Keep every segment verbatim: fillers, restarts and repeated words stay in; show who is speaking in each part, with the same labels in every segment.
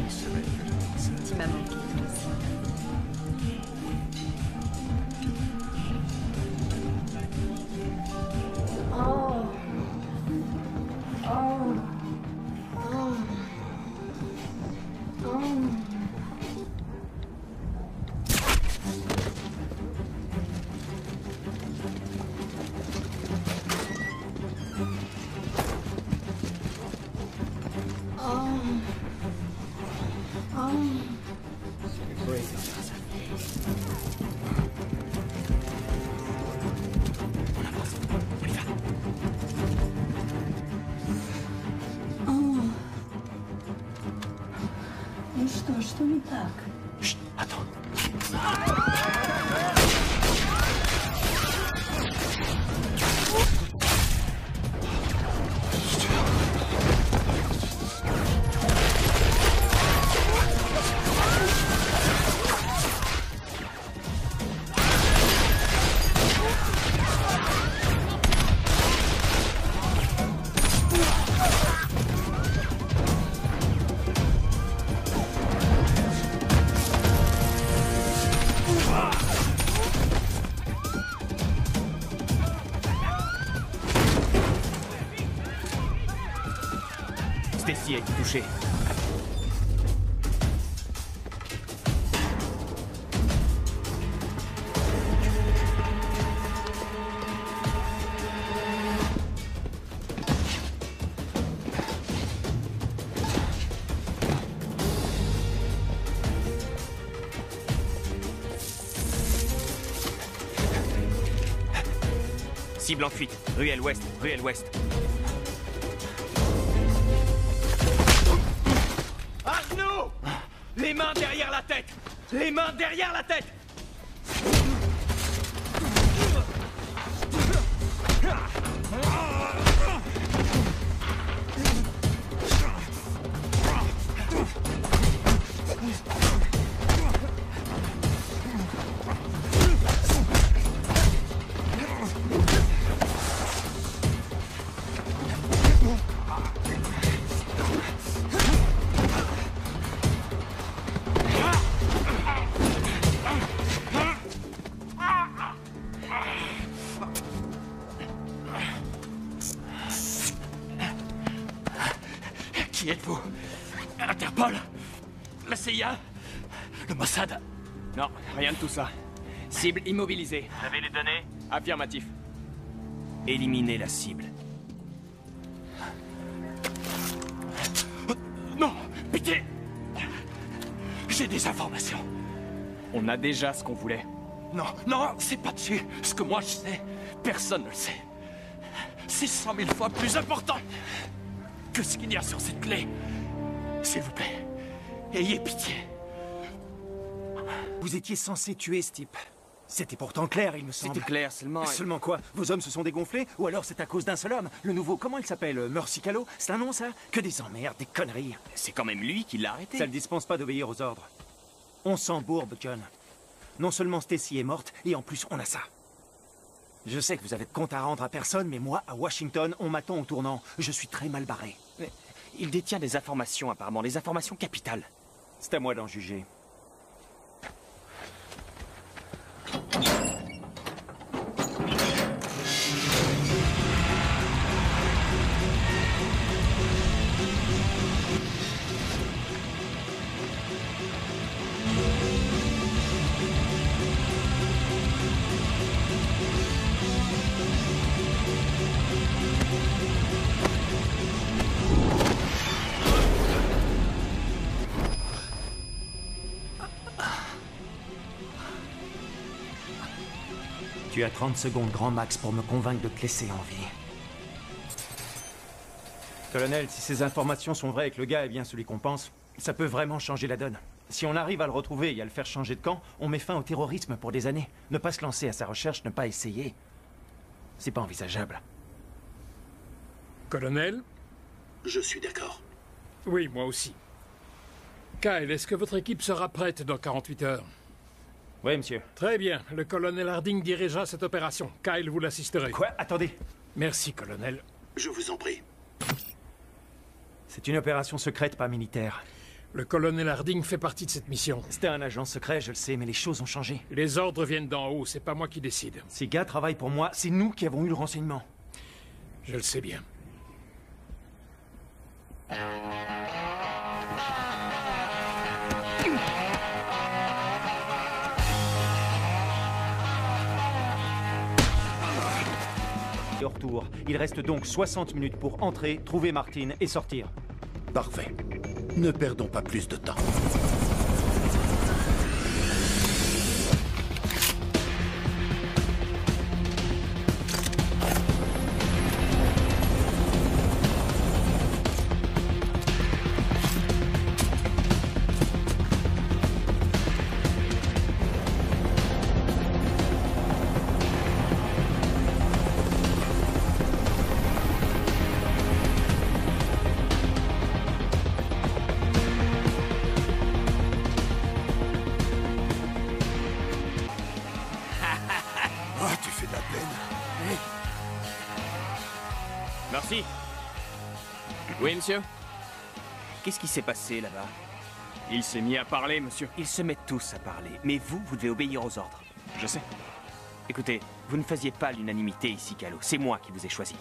Speaker 1: une semaine que je te dis ça.
Speaker 2: Tu m'as manqué, toi aussi. Oh. Oh. Oh. Oh.
Speaker 3: Что, что не так?
Speaker 1: Chut, attends. Stacy a été touchée. Cible en fuite. Ruelle ouest, ruelle ouest. Arnaud! Les mains derrière la tête! Les mains derrière la tête! Qui êtes-vous? Interpol? La C I A? Le Mossad? Non, rien de tout ça. Cible immobilisée.
Speaker 4: Vous avez les données?
Speaker 1: Affirmatif. Éliminez la cible.
Speaker 4: Non! Pitié! J'ai des informations.
Speaker 1: On a déjà ce qu'on voulait.
Speaker 4: Non, non, c'est pas dessus. Ce que moi je sais, personne ne le sait. C'est cent mille fois plus important que ce qu'il y a sur cette clé. S'il vous plaît, ayez pitié.
Speaker 5: Vous étiez censé tuer ce type. C'était pourtant clair, il me semble.
Speaker 1: C'était clair, seulement...
Speaker 5: Seulement quoi? Vos hommes se sont dégonflés? Ou alors c'est à cause d'un seul homme? Le nouveau, comment il s'appelle? Mercy Callow? C'est un nom, ça? Que des emmerdes, des conneries.
Speaker 1: C'est quand même lui qui l'a arrêté.
Speaker 5: Ça ne dispense pas d'obéir aux ordres. On s'embourbe, John. Non seulement Stacy est morte, et en plus on a ça. Je sais que vous avez de compte à rendre à personne, mais moi, à Washington, on m'attend au tournant. Je suis très mal barré.
Speaker 1: Mais il détient des informations, apparemment, des informations capitales.
Speaker 5: C'est à moi d'en juger. Tu as trente secondes grand max pour me convaincre de te laisser en vie. Colonel, si ces informations sont vraies et que le gars est bien celui qu'on pense, ça peut vraiment changer la donne. Si on arrive à le retrouver et à le faire changer de camp, on met fin au terrorisme pour des années. Ne pas se lancer à sa recherche, ne pas essayer, c'est pas envisageable.
Speaker 6: Colonel?
Speaker 7: Je suis d'accord.
Speaker 6: Oui, moi aussi. Kyle, est-ce que votre équipe sera prête dans quarante-huit heures?
Speaker 5: Oui, monsieur.
Speaker 6: Très bien. Le colonel Harding dirigera cette opération. Kyle, vous l'assisterez.
Speaker 5: Quoi? Attendez.
Speaker 6: Merci, colonel.
Speaker 7: Je vous en prie.
Speaker 5: C'est une opération secrète, pas militaire.
Speaker 6: Le colonel Harding fait partie de cette mission.
Speaker 5: C'était un agent secret, je le sais, mais les choses ont changé.
Speaker 6: Les ordres viennent d'en haut, c'est pas moi qui décide.
Speaker 5: Ces gars travaillent pour moi, c'est nous qui avons eu le renseignement.
Speaker 6: Je le sais bien.
Speaker 5: Et au retour, il reste donc soixante minutes pour entrer, trouver Martin et sortir.
Speaker 7: Parfait. Ne perdons pas plus de temps.
Speaker 1: Merci. Oui, monsieur? Qu'est-ce qui s'est passé là-bas? Il s'est mis à parler, monsieur.
Speaker 3: Ils se mettent tous à parler, mais vous, vous devez obéir aux ordres.
Speaker 1: Je sais.
Speaker 3: Écoutez, vous ne faisiez pas l'unanimité ici, Calo. C'est moi qui vous ai choisi.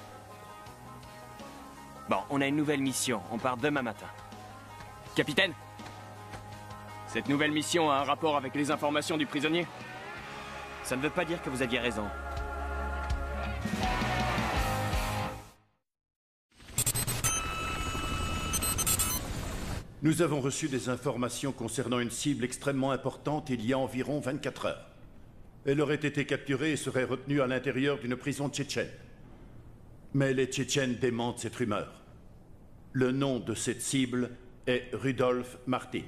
Speaker 3: Bon, on a une nouvelle mission. On part demain matin.
Speaker 1: Capitaine? Cette nouvelle mission a un rapport avec les informations du prisonnier?
Speaker 3: Ça ne veut pas dire que vous aviez raison.
Speaker 7: Nous avons reçu des informations concernant une cible extrêmement importante il y a environ vingt-quatre heures. Elle aurait été capturée et serait retenue à l'intérieur d'une prison tchétchène. Mais les Tchétchènes démentent cette rumeur. Le nom de cette cible est Rudolf Martin.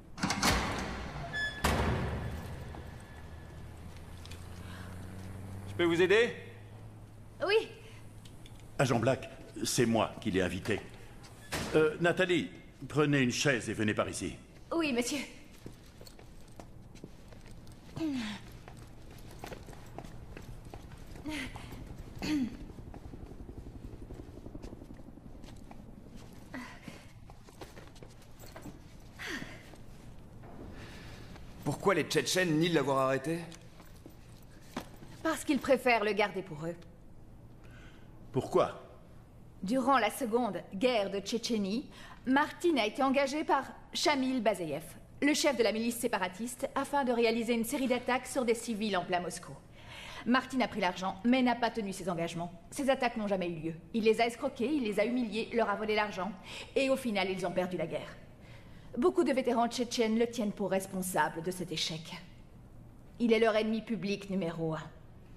Speaker 5: Je peux vous aider?
Speaker 2: Oui.
Speaker 7: Agent Black, c'est moi qui l'ai invité. Euh, Nathalie, prenez une chaise et venez par ici.
Speaker 2: Oui, monsieur.
Speaker 8: Pourquoi les Tchétchènes nient de l'avoir arrêté?
Speaker 2: Parce qu'ils préfèrent le garder pour eux.
Speaker 7: Pourquoi?
Speaker 2: Durant la seconde guerre de Tchétchénie, Martin a été engagé par Shamil Bazeyev, le chef de la milice séparatiste, afin de réaliser une série d'attaques sur des civils en plein Moscou. Martin a pris l'argent, mais n'a pas tenu ses engagements. Ces attaques n'ont jamais eu lieu. Il les a escroqués, il les a humiliés, leur a volé l'argent, et au final, ils ont perdu la guerre. Beaucoup de vétérans tchétchènes le tiennent pour responsable de cet échec. Il est leur ennemi public numéro un.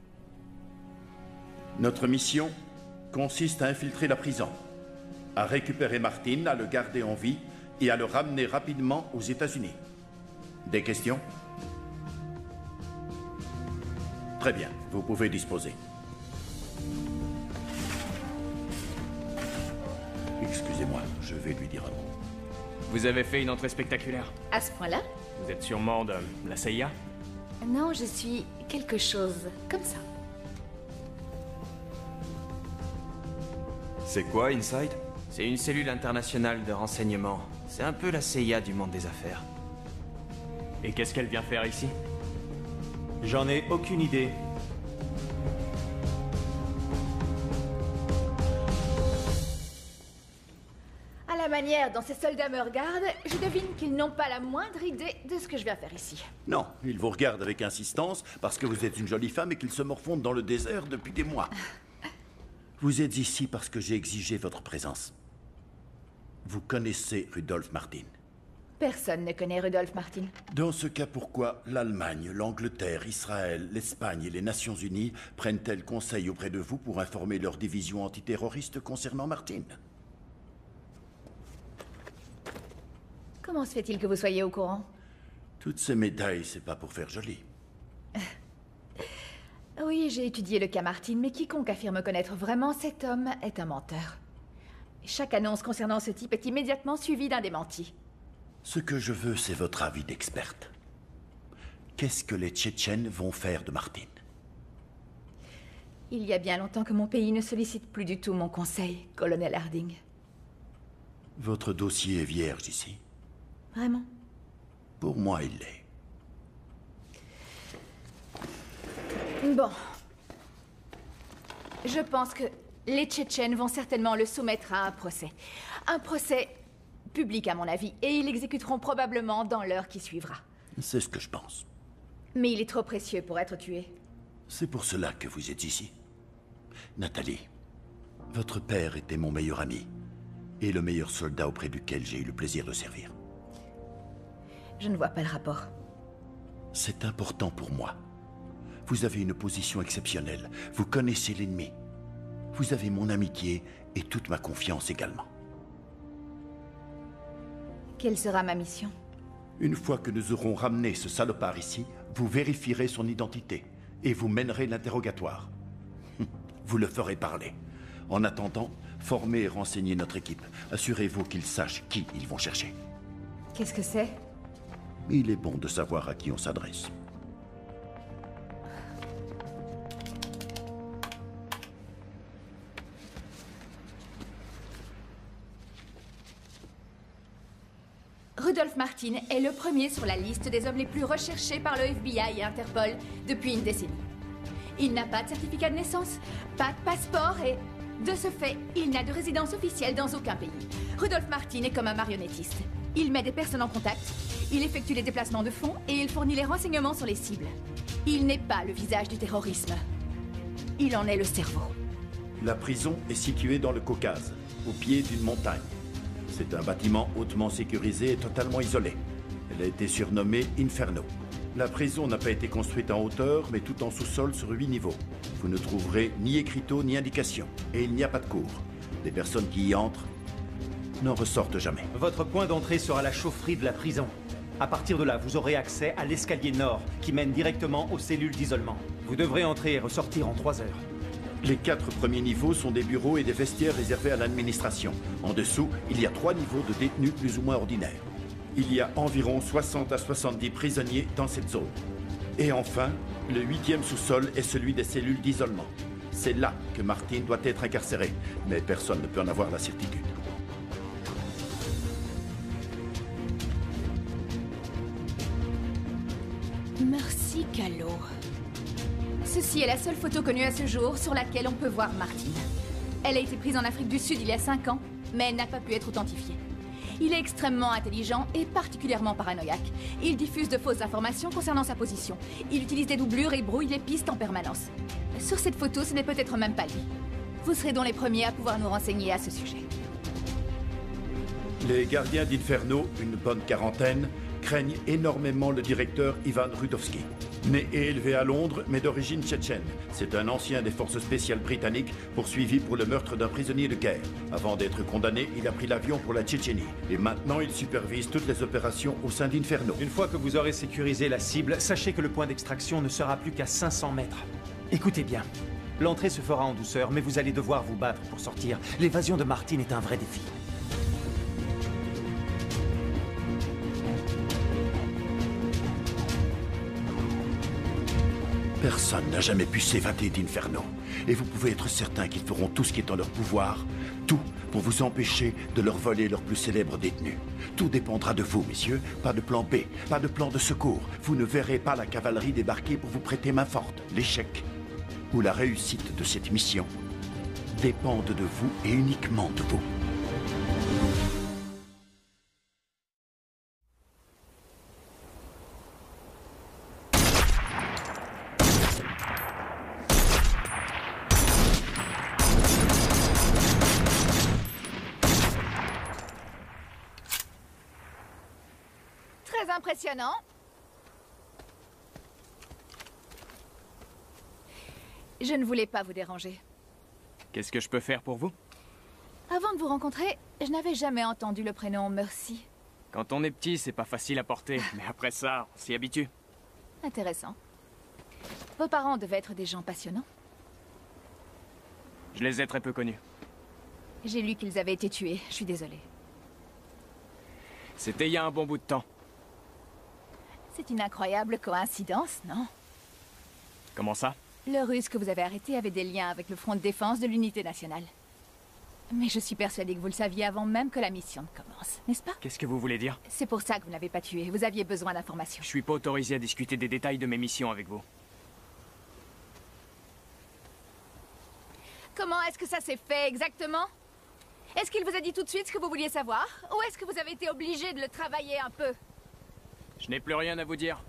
Speaker 7: Notre mission consiste à infiltrer la prison, à récupérer Martin, à le garder en vie et à le ramener rapidement aux États-Unis. Des questions? Très bien, vous pouvez disposer. Excusez-moi, je vais lui dire un mot.
Speaker 1: Vous avez fait une entrée spectaculaire.
Speaker 2: À ce point-là?
Speaker 1: Vous êtes sûrement de la C I A?
Speaker 2: Non, je suis quelque chose comme ça.
Speaker 8: C'est quoi, Inside?
Speaker 3: C'est une cellule internationale de renseignement. C'est un peu la C I A du monde des affaires.
Speaker 1: Et qu'est-ce qu'elle vient faire ici?
Speaker 5: J'en ai aucune idée.
Speaker 2: À la manière dont ces soldats me regardent, je devine qu'ils n'ont pas la moindre idée de ce que je viens faire ici.
Speaker 7: Non, ils vous regardent avec insistance parce que vous êtes une jolie femme et qu'ils se morfondent dans le désert depuis des mois. Vous êtes ici parce que j'ai exigé votre présence. Vous connaissez Rudolf Martin.
Speaker 2: Personne ne connaît Rudolf Martin.
Speaker 7: Dans ce cas, pourquoi l'Allemagne, l'Angleterre, Israël, l'Espagne et les Nations Unies prennent-elles conseil auprès de vous pour informer leur division antiterroriste concernant Martin?
Speaker 2: Comment se fait-il que vous soyez au courant?
Speaker 7: Toutes ces médailles, c'est pas pour faire joli.
Speaker 2: Oui, j'ai étudié le cas Martin, mais quiconque affirme connaître vraiment cet homme est un menteur. Chaque annonce concernant ce type est immédiatement suivie d'un démenti.
Speaker 7: Ce que je veux, c'est votre avis d'experte. Qu'est-ce que les Tchétchènes vont faire de Martin?
Speaker 2: Il y a bien longtemps que mon pays ne sollicite plus du tout mon conseil, colonel Harding.
Speaker 7: Votre dossier est vierge ici.
Speaker 2: Vraiment?
Speaker 7: Pour moi, il l'est.
Speaker 2: Bon. Je pense que les Tchétchènes vont certainement le soumettre à un procès. Un procès public, à mon avis, et ils l'exécuteront probablement dans l'heure qui suivra.
Speaker 7: C'est ce que je pense.
Speaker 2: Mais il est trop précieux pour être tué.
Speaker 7: C'est pour cela que vous êtes ici. Nathalie, votre père était mon meilleur ami et le meilleur soldat auprès duquel j'ai eu le plaisir de servir.
Speaker 2: Je ne vois pas le rapport.
Speaker 7: C'est important pour moi. Vous avez une position exceptionnelle. Vous connaissez l'ennemi. Vous avez mon amitié et toute ma confiance également.
Speaker 2: Quelle sera ma mission?
Speaker 7: Une fois que nous aurons ramené ce salopard ici, vous vérifierez son identité et vous mènerez l'interrogatoire. Vous le ferez parler. En attendant, formez et renseignez notre équipe. Assurez-vous qu'ils sachent qui ils vont chercher.
Speaker 2: Qu'est-ce que c'est?
Speaker 7: Il est bon de savoir à qui on s'adresse.
Speaker 2: Rudolf Martin est le premier sur la liste des hommes les plus recherchés par le F B I et Interpol depuis une décennie. Il n'a pas de certificat de naissance, pas de passeport et, de ce fait, il n'a de résidence officielle dans aucun pays. Rudolf Martin est comme un marionnettiste. Il met des personnes en contact, il effectue les déplacements de fonds et il fournit les renseignements sur les cibles. Il n'est pas le visage du terrorisme. Il en est le cerveau.
Speaker 7: La prison est située dans le Caucase, au pied d'une montagne. C'est un bâtiment hautement sécurisé et totalement isolé. Elle a été surnommée Inferno. La prison n'a pas été construite en hauteur, mais tout en sous-sol sur huit niveaux. Vous ne trouverez ni écriteau ni indication. Et il n'y a pas de cour. Les personnes qui y entrent n'en ressortent jamais.
Speaker 5: Votre point d'entrée sera la chaufferie de la prison. À partir de là, vous aurez accès à l'escalier nord, qui mène directement aux cellules d'isolement. Vous devrez entrer et ressortir en trois heures.
Speaker 7: Les quatre premiers niveaux sont des bureaux et des vestiaires réservés à l'administration. En dessous, il y a trois niveaux de détenus plus ou moins ordinaires. Il y a environ soixante à soixante-dix prisonniers dans cette zone. Et enfin, le huitième sous-sol est celui des cellules d'isolement. C'est là que Martin doit être incarcéré, mais personne ne peut en avoir la certitude.
Speaker 2: Merci, Calo. Ceci est la seule photo connue à ce jour sur laquelle on peut voir Martin. Elle a été prise en Afrique du Sud il y a cinq ans, mais elle n'a pas pu être authentifiée. Il est extrêmement intelligent et particulièrement paranoïaque. Il diffuse de fausses informations concernant sa position. Il utilise des doublures et brouille les pistes en permanence. Sur cette photo, ce n'est peut-être même pas lui. Vous serez donc les premiers à pouvoir nous renseigner à ce sujet.
Speaker 7: Les gardiens d'Inferno, une bonne quarantaine, craignent énormément le directeur Ivan Rudovsky. Né et élevé à Londres, mais d'origine tchétchène. C'est un ancien des forces spéciales britanniques poursuivi pour le meurtre d'un prisonnier de guerre. Avant d'être condamné, il a pris l'avion pour la Tchétchénie. Et maintenant, il supervise toutes les opérations au sein d'Inferno.
Speaker 5: Une fois que vous aurez sécurisé la cible, sachez que le point d'extraction ne sera plus qu'à cinq cents mètres. Écoutez bien. L'entrée se fera en douceur, mais vous allez devoir vous battre pour sortir. L'évasion de Martin est un vrai défi.
Speaker 7: Personne n'a jamais pu s'évader d'Inferno. Et vous pouvez être certain qu'ils feront tout ce qui est en leur pouvoir, tout pour vous empêcher de leur voler leur plus célèbre détenu. Tout dépendra de vous, messieurs. Pas de plan B, pas de plan de secours. Vous ne verrez pas la cavalerie débarquer pour vous prêter main forte. L'échec ou la réussite de cette mission dépendent de vous et uniquement de vous.
Speaker 2: Très impressionnant. Je ne voulais pas vous déranger.
Speaker 1: Qu'est-ce que je peux faire pour vous?
Speaker 2: Avant de vous rencontrer, je n'avais jamais entendu le prénom Mercy.
Speaker 1: Quand on est petit, c'est pas facile à porter, mais après ça, on s'y habitue.
Speaker 2: Intéressant. Vos parents devaient être des gens passionnants.
Speaker 1: Je les ai très peu connus.
Speaker 2: J'ai lu qu'ils avaient été tués, je suis désolée.
Speaker 1: C'était il y a un bon bout de temps.
Speaker 2: C'est une incroyable coïncidence, non?
Speaker 1: Comment ça?
Speaker 2: Le Russe que vous avez arrêté avait des liens avec le Front de défense de l'Unité nationale. Mais je suis persuadée que vous le saviez avant même que la mission ne commence, n'est-ce pas?
Speaker 1: Qu'est-ce que vous voulez dire?
Speaker 2: C'est pour ça que vous n'avez pas tué. Vous aviez besoin d'informations.
Speaker 1: Je suis pas autorisé à discuter des détails de mes missions avec vous.
Speaker 2: Comment est-ce que ça s'est fait exactement? Est-ce qu'il vous a dit tout de suite ce que vous vouliez savoir? Ou est-ce que vous avez été obligé de le travailler un peu?
Speaker 1: Je n'ai plus rien à vous dire.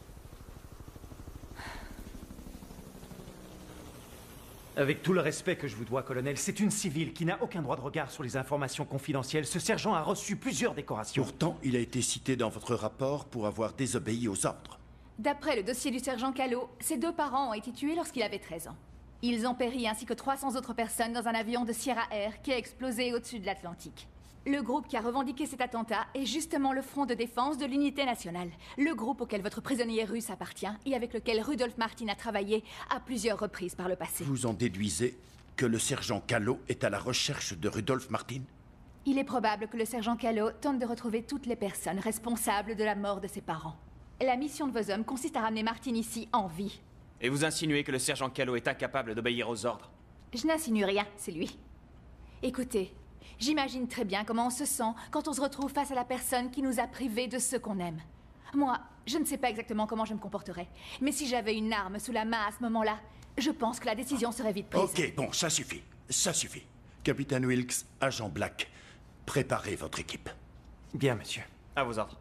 Speaker 5: Avec tout le respect que je vous dois, colonel, c'est une civile qui n'a aucun droit de regard sur les informations confidentielles. Ce sergent a reçu plusieurs décorations.
Speaker 7: Pourtant, il a été cité dans votre rapport pour avoir désobéi aux ordres.
Speaker 2: D'après le dossier du sergent Callot, ses deux parents ont été tués lorsqu'il avait treize ans. Ils ont péri ainsi que trois cents autres personnes dans un avion de Sierra Air qui a explosé au-dessus de l'Atlantique. Le groupe qui a revendiqué cet attentat est justement le Front de défense de l'unité nationale. Le groupe auquel votre prisonnier russe appartient et avec lequel Rudolf Martin a travaillé à plusieurs reprises par le passé.
Speaker 7: Vous en déduisez que le sergent Callot est à la recherche de Rudolf Martin?
Speaker 2: Il est probable que le sergent Callot tente de retrouver toutes les personnes responsables de la mort de ses parents. La mission de vos hommes consiste à ramener Martin ici en vie.
Speaker 3: Et vous insinuez que le sergent Callot est incapable d'obéir aux ordres?
Speaker 2: Je n'insinue rien, c'est lui. Écoutez, j'imagine très bien comment on se sent quand on se retrouve face à la personne qui nous a privés de ce qu'on aime. Moi, je ne sais pas exactement comment je me comporterais, mais si j'avais une arme sous la main à ce moment-là, je pense que la décision serait vite prise.
Speaker 7: Ok, bon, ça suffit. Ça suffit. Capitaine Wilkes, agent Black, préparez votre équipe.
Speaker 5: Bien, monsieur.
Speaker 3: À vos ordres.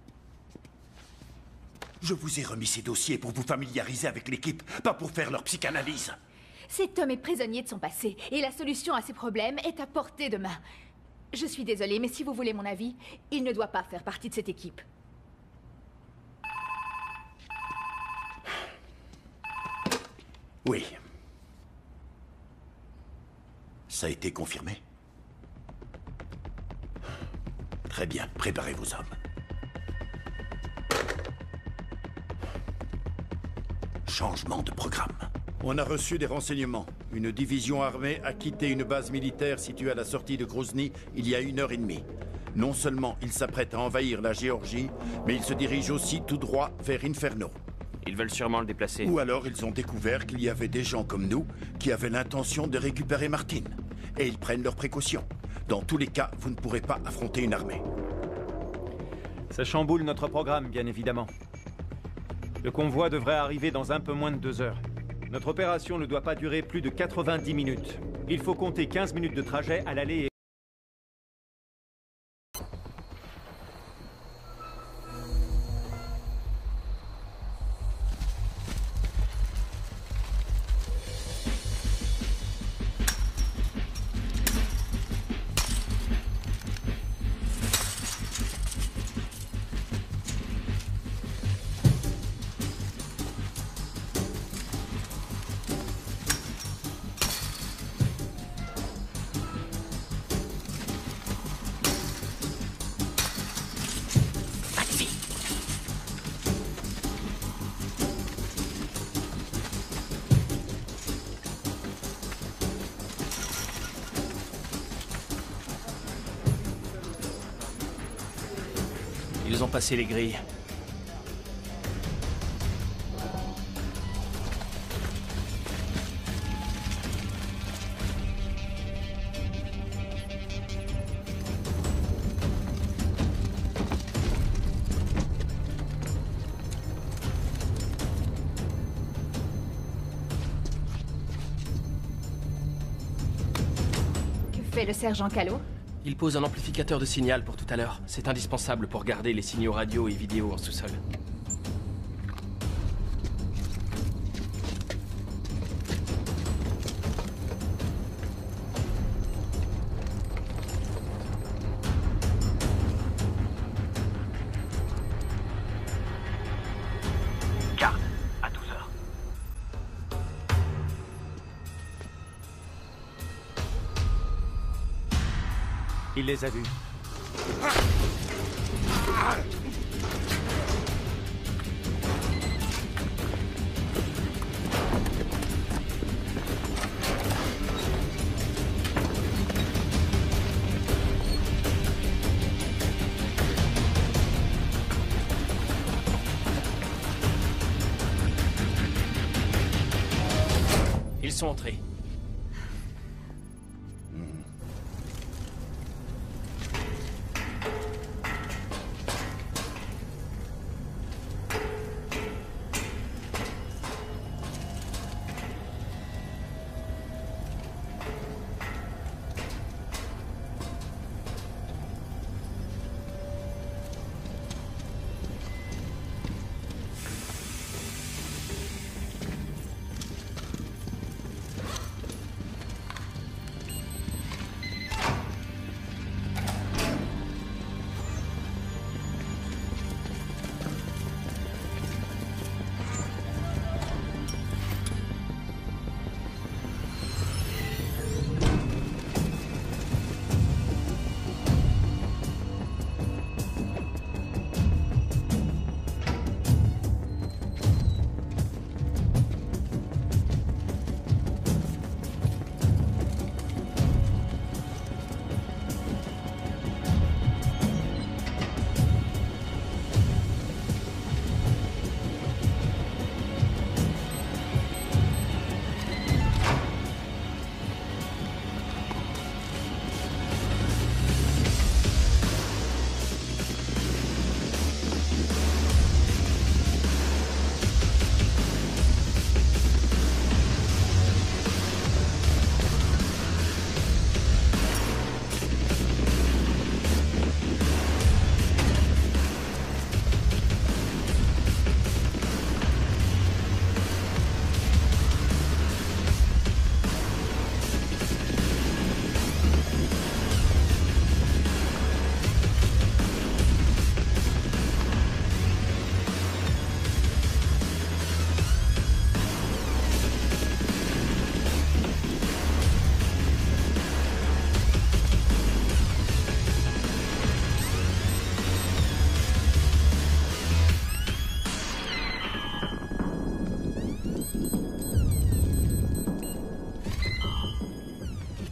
Speaker 7: Je vous ai remis ces dossiers pour vous familiariser avec l'équipe, pas pour faire leur psychanalyse.
Speaker 2: Cet homme est prisonnier de son passé, et la solution à ses problèmes est à portée de main. Je suis désolée, mais si vous voulez mon avis, il ne doit pas faire partie de cette équipe.
Speaker 7: Oui. Ça a été confirmé? Très bien, préparez vos hommes. Changement de programme. On a reçu des renseignements. Une division armée a quitté une base militaire située à la sortie de Grozny il y a une heure et demie. Non seulement ils s'apprêtent à envahir la Géorgie, mais ils se dirigent aussi tout droit vers Inferno.
Speaker 3: Ils veulent sûrement le déplacer.
Speaker 7: Ou alors ils ont découvert qu'il y avait des gens comme nous qui avaient l'intention de récupérer Martin. Et ils prennent leurs précautions. Dans tous les cas, vous ne pourrez pas affronter une armée.
Speaker 5: Ça chamboule notre programme, bien évidemment. Le convoi devrait arriver dans un peu moins de deux heures. Notre opération ne doit pas durer plus de quatre-vingt-dix minutes. Il faut compter quinze minutes de trajet à l'aller et...
Speaker 1: Ils ont passé les grilles.
Speaker 2: Que fait le sergent Callot?
Speaker 9: Il pose un amplificateur de signal pour tout à l'heure. C'est indispensable pour garder les signaux radio et vidéo en sous-sol.
Speaker 1: Garde, à douze heures.
Speaker 5: Il les a vus.
Speaker 9: Ils sont entrés.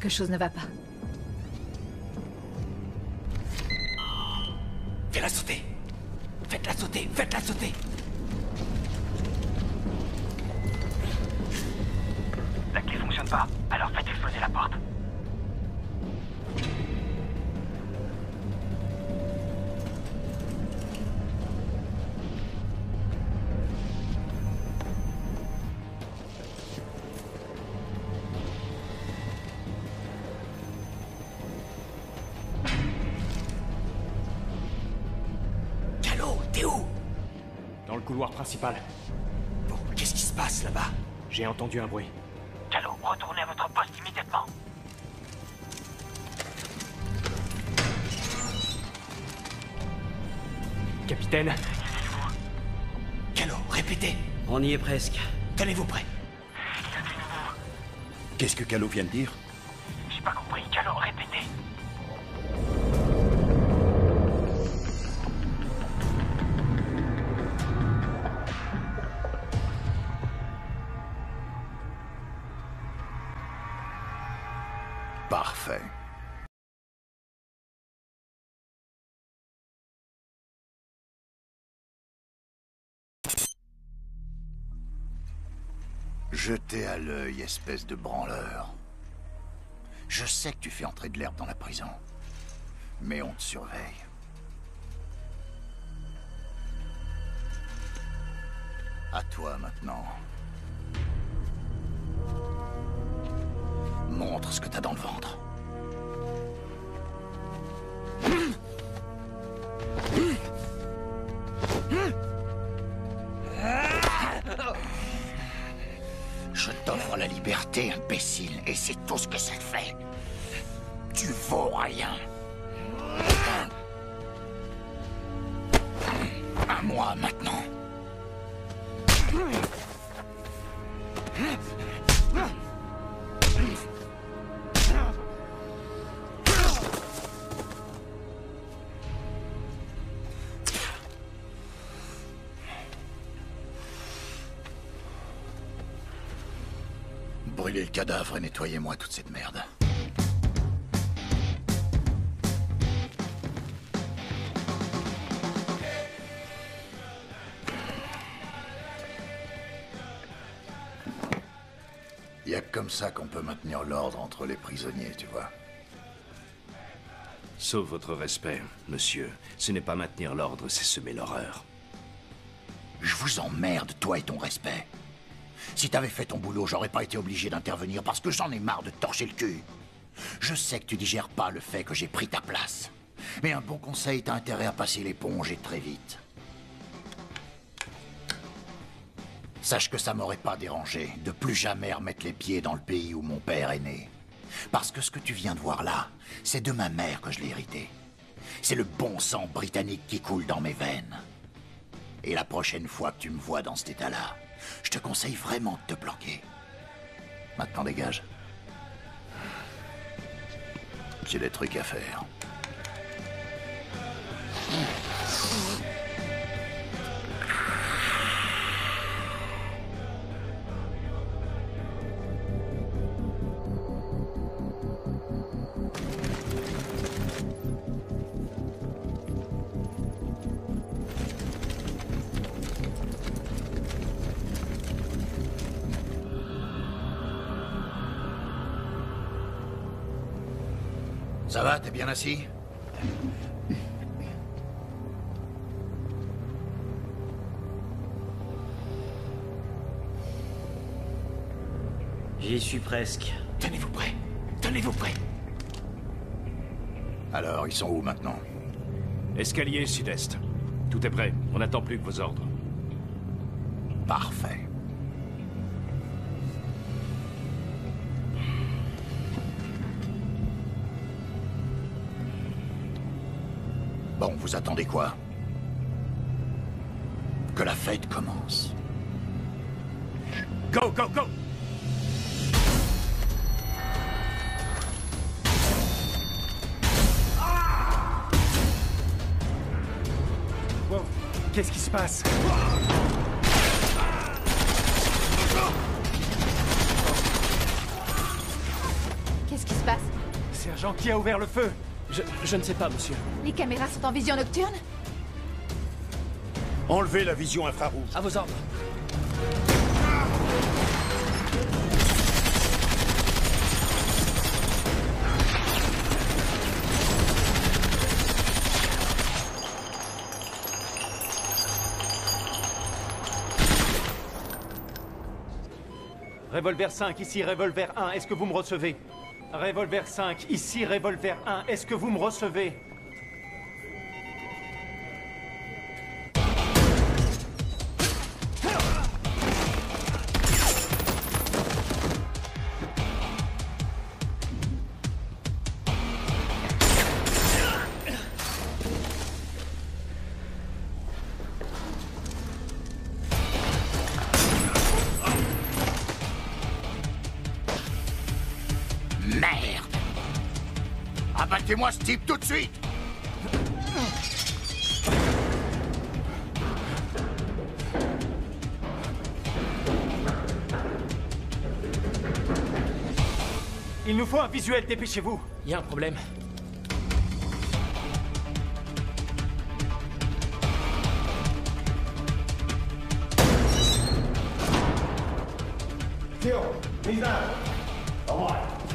Speaker 2: Quelque chose ne va pas.
Speaker 4: Fais-la sauter. Faites-la sauter, faites-la sauter.
Speaker 10: La clé fonctionne pas, alors faites exploser la porte.
Speaker 1: Couloir principal.
Speaker 4: Bon, qu'est-ce qui se passe là-bas?
Speaker 1: J'ai entendu un bruit.
Speaker 10: Calo, retournez à votre poste immédiatement.
Speaker 1: Capitaine?
Speaker 4: Calo, répétez.
Speaker 11: On y est presque.
Speaker 4: Tenez-vous prêts.
Speaker 7: Qu'est-ce que Calo vient de dire?
Speaker 10: J'ai pas compris. Calo, répétez.
Speaker 7: Parfait.
Speaker 12: Jetez à l'œil, espèce de branleur. Je sais que tu fais entrer de l'herbe dans la prison, mais on te surveille. À toi maintenant. Montre ce que t'as dans le ventre. Je t'offre la liberté, imbécile, et c'est tout ce que ça te fait. Tu vaux rien. À moi maintenant. Brûlez le cadavre et nettoyez-moi toute cette merde. Il y a comme ça qu'on peut maintenir l'ordre entre les prisonniers, tu vois.
Speaker 13: Sauf votre respect, monsieur. Ce n'est pas maintenir l'ordre, c'est semer l'horreur.
Speaker 12: Je vous emmerde, toi et ton respect. Si t'avais fait ton boulot, j'aurais pas été obligé d'intervenir parce que j'en ai marre de te torcher le cul. Je sais que tu digères pas le fait que j'ai pris ta place. Mais un bon conseil, t'as intérêt à passer l'éponge et très vite. Sache que ça m'aurait pas dérangé de plus jamais remettre les pieds dans le pays où mon père est né. Parce que ce que tu viens de voir là, c'est de ma mère que je l'ai hérité. C'est le bon sang britannique qui coule dans mes veines. Et la prochaine fois que tu me vois dans cet état-là, je te conseille vraiment de te planquer. Maintenant, dégage. J'ai des trucs à faire. Ça va, t'es bien assis?
Speaker 11: J'y suis presque.
Speaker 4: Tenez-vous prêts. Tenez-vous prêts.
Speaker 12: Alors, ils sont où maintenant?
Speaker 13: Escalier sud-est. Tout est prêt. On n'attend plus que vos ordres.
Speaker 12: Parfait. Bon, vous attendez quoi? Que la fête commence.
Speaker 13: Go, go, go!
Speaker 5: Wow, qu'est-ce qui se passe?
Speaker 2: Qu'est-ce qui se passe?
Speaker 5: Sergent, qui a ouvert le feu?
Speaker 9: Je, je ne sais pas, monsieur.
Speaker 2: Les caméras sont en vision nocturne?
Speaker 7: Enlevez la vision infrarouge.
Speaker 9: À vos ordres.
Speaker 5: Revolver cinq, ici Revolver un, est-ce que vous me recevez? Revolver cinq, ici Revolver un, est-ce que vous me recevez?
Speaker 12: Merde! Abattez-moi ce type tout de suite!
Speaker 5: Il nous faut un visuel, dépêchez-vous!
Speaker 9: Il y a un problème.
Speaker 5: Theo, Lisa, au revoir.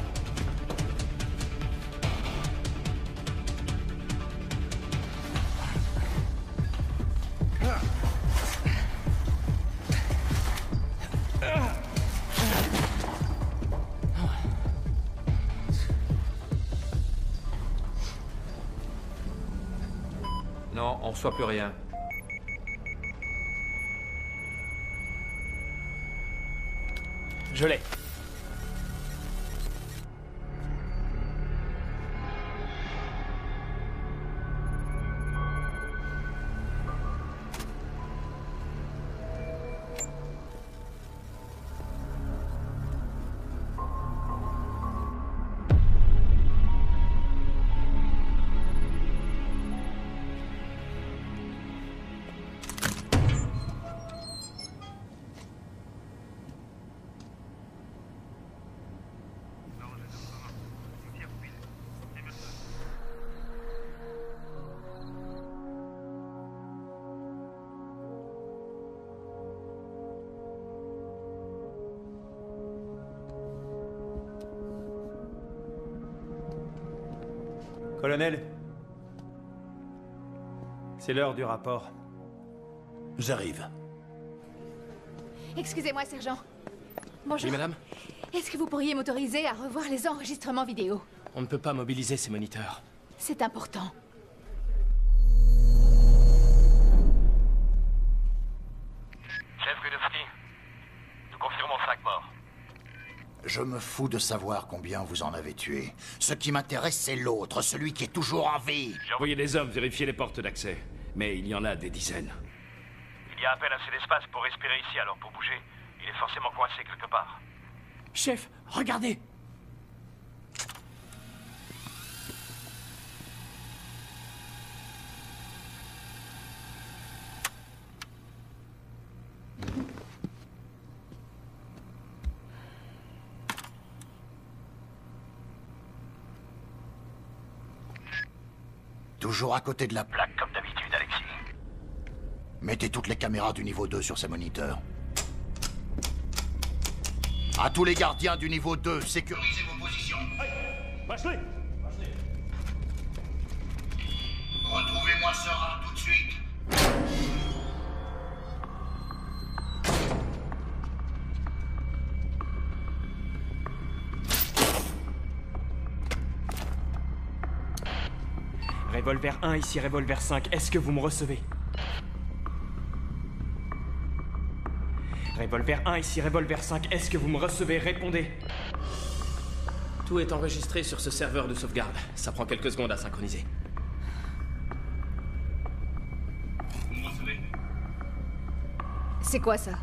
Speaker 14: Non, on reçoit plus rien.
Speaker 9: Je l'ai.
Speaker 5: Colonel, c'est l'heure du rapport.
Speaker 7: J'arrive.
Speaker 2: Excusez-moi, sergent. Bonjour.
Speaker 9: Oui, madame?
Speaker 2: Est-ce que vous pourriez m'autoriser à revoir les enregistrements vidéo?
Speaker 9: On ne peut pas mobiliser ces moniteurs.
Speaker 2: C'est important.
Speaker 10: Chef Rudowski, nous confirmons cinq morts.
Speaker 12: Je me fous de savoir combien vous en avez tué. Ce qui m'intéresse, c'est l'autre, celui qui est toujours en vie.
Speaker 13: J'ai envoyé des hommes vérifier les portes d'accès, mais il y en a des dizaines.
Speaker 10: Il y a à peine assez d'espace pour respirer ici, alors pour bouger, il est forcément coincé quelque part.
Speaker 1: Chef, regardez!
Speaker 12: Toujours à côté de la plaque.
Speaker 10: Plaque comme d'habitude, Alexis.
Speaker 12: Mettez toutes les caméras du niveau deux sur ces moniteurs. À tous les gardiens du niveau deux, sécurisez vos positions.
Speaker 7: Passe-les!
Speaker 12: Retrouvez-moi ce rat tout de suite.
Speaker 1: Revolver un, ici Revolver cinq, est-ce que vous me recevez? Revolver un, ici Revolver cinq, est-ce que vous me recevez? Répondez.
Speaker 9: Tout est enregistré sur ce serveur de sauvegarde. Ça prend quelques secondes à synchroniser.
Speaker 10: Vous me recevez?
Speaker 2: C'est quoi ça?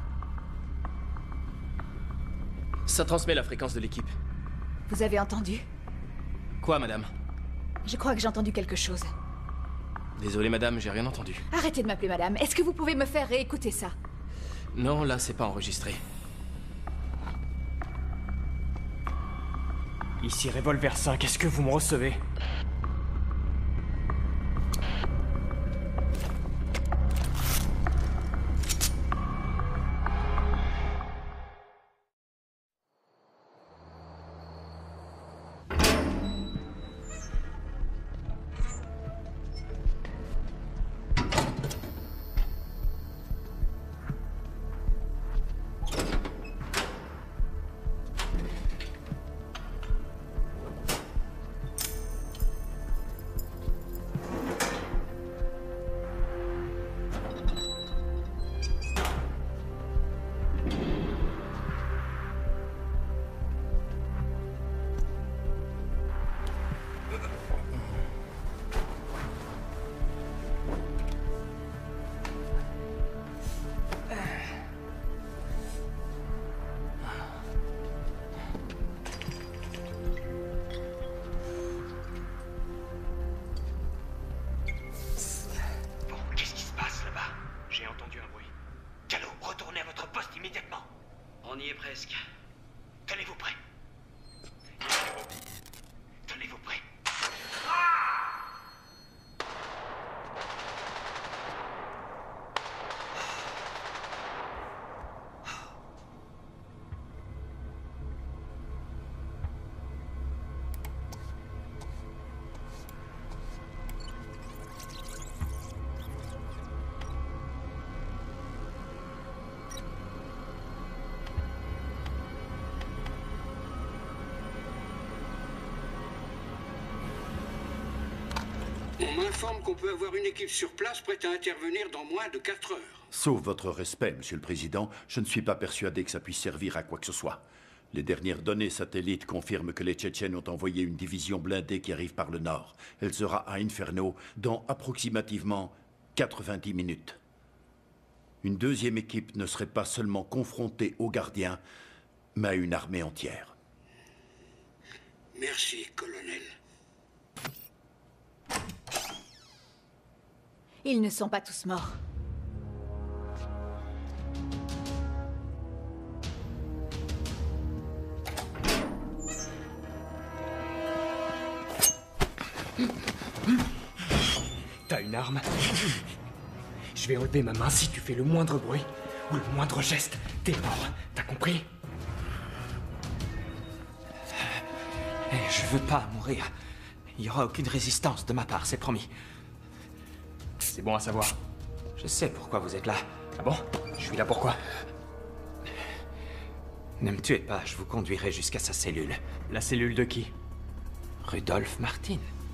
Speaker 9: Ça transmet la fréquence de l'équipe.
Speaker 2: Vous avez entendu?
Speaker 9: Quoi, madame?
Speaker 2: Je crois que j'ai entendu quelque chose.
Speaker 9: Désolé, madame, j'ai rien entendu.
Speaker 2: Arrêtez de m'appeler madame. Est-ce que vous pouvez me faire réécouter ça?
Speaker 9: Non, là, c'est pas enregistré.
Speaker 1: Ici Revolver cinq, est-ce que vous me recevez?
Speaker 11: On y est presque.
Speaker 10: Tenez-vous prêts. Tenez-vous prêts.
Speaker 15: On m'informe qu'on peut avoir une équipe sur place prête à intervenir dans moins de quatre heures.
Speaker 7: Sauf votre respect, Monsieur le Président, je ne suis pas persuadé que ça puisse servir à quoi que ce soit. Les dernières données satellites confirment que les Tchétchènes ont envoyé une division blindée qui arrive par le nord. Elle sera à Inferno dans approximativement quatre-vingt-dix minutes. Une deuxième équipe ne serait pas seulement confrontée aux gardiens, mais à une armée entière.
Speaker 15: Merci, colonel.
Speaker 2: Ils ne sont pas tous morts.
Speaker 1: T'as une arme? Je vais enlever ma main si tu fais le moindre bruit ou le moindre geste. T'es mort, t'as compris?
Speaker 3: Eh, je veux pas mourir. Il y aura aucune résistance de ma part, c'est promis.
Speaker 1: C'est bon à savoir.
Speaker 3: Je sais pourquoi vous êtes là.
Speaker 1: Ah bon? Je suis là pourquoi?
Speaker 3: Ne me tuez pas, je vous conduirai jusqu'à sa cellule.
Speaker 1: La cellule de qui?
Speaker 3: Rudolf Martin.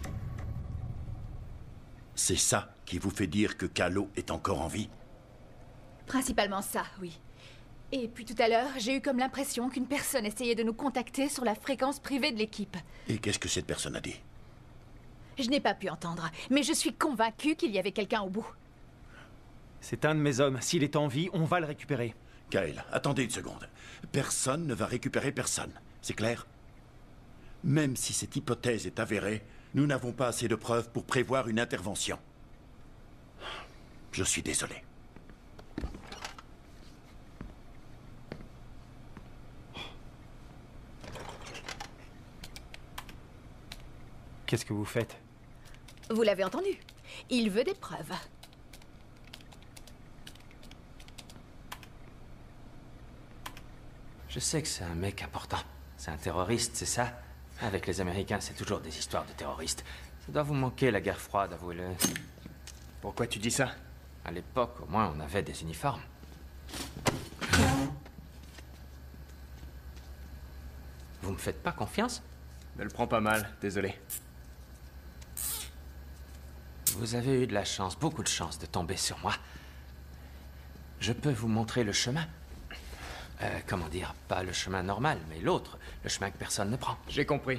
Speaker 7: C'est ça qui vous fait dire que Kahlo est encore en vie?
Speaker 2: Principalement ça, oui. Et puis tout à l'heure, j'ai eu comme l'impression qu'une personne essayait de nous contacter sur la fréquence privée de l'équipe.
Speaker 7: Et qu'est-ce que cette personne a dit?
Speaker 2: Je n'ai pas pu entendre, mais je suis convaincue qu'il y avait quelqu'un au bout.
Speaker 5: C'est un de mes hommes. S'il est en vie, on va le récupérer.
Speaker 7: Kyle, attendez une seconde. Personne ne va récupérer personne, c'est clair? Même si cette hypothèse est avérée, nous n'avons pas assez de preuves pour prévoir une intervention. Je suis désolé.
Speaker 5: Qu'est-ce que vous faites?
Speaker 2: Vous l'avez entendu. Il veut des preuves.
Speaker 3: Je sais que c'est un mec important. C'est un terroriste, c'est ça? Avec les Américains, c'est toujours des histoires de terroristes. Ça doit vous manquer, la guerre froide, avouez-le.
Speaker 1: Pourquoi tu dis ça?
Speaker 3: À l'époque, au moins, on avait des uniformes. Vous me faites pas confiance?
Speaker 1: Ne le prends pas mal, désolé.
Speaker 3: Vous avez eu de la chance, beaucoup de chance de tomber sur moi. Je peux vous montrer le chemin. Euh, comment dire, pas le chemin normal, mais l'autre, le chemin que personne ne prend.
Speaker 1: J'ai compris.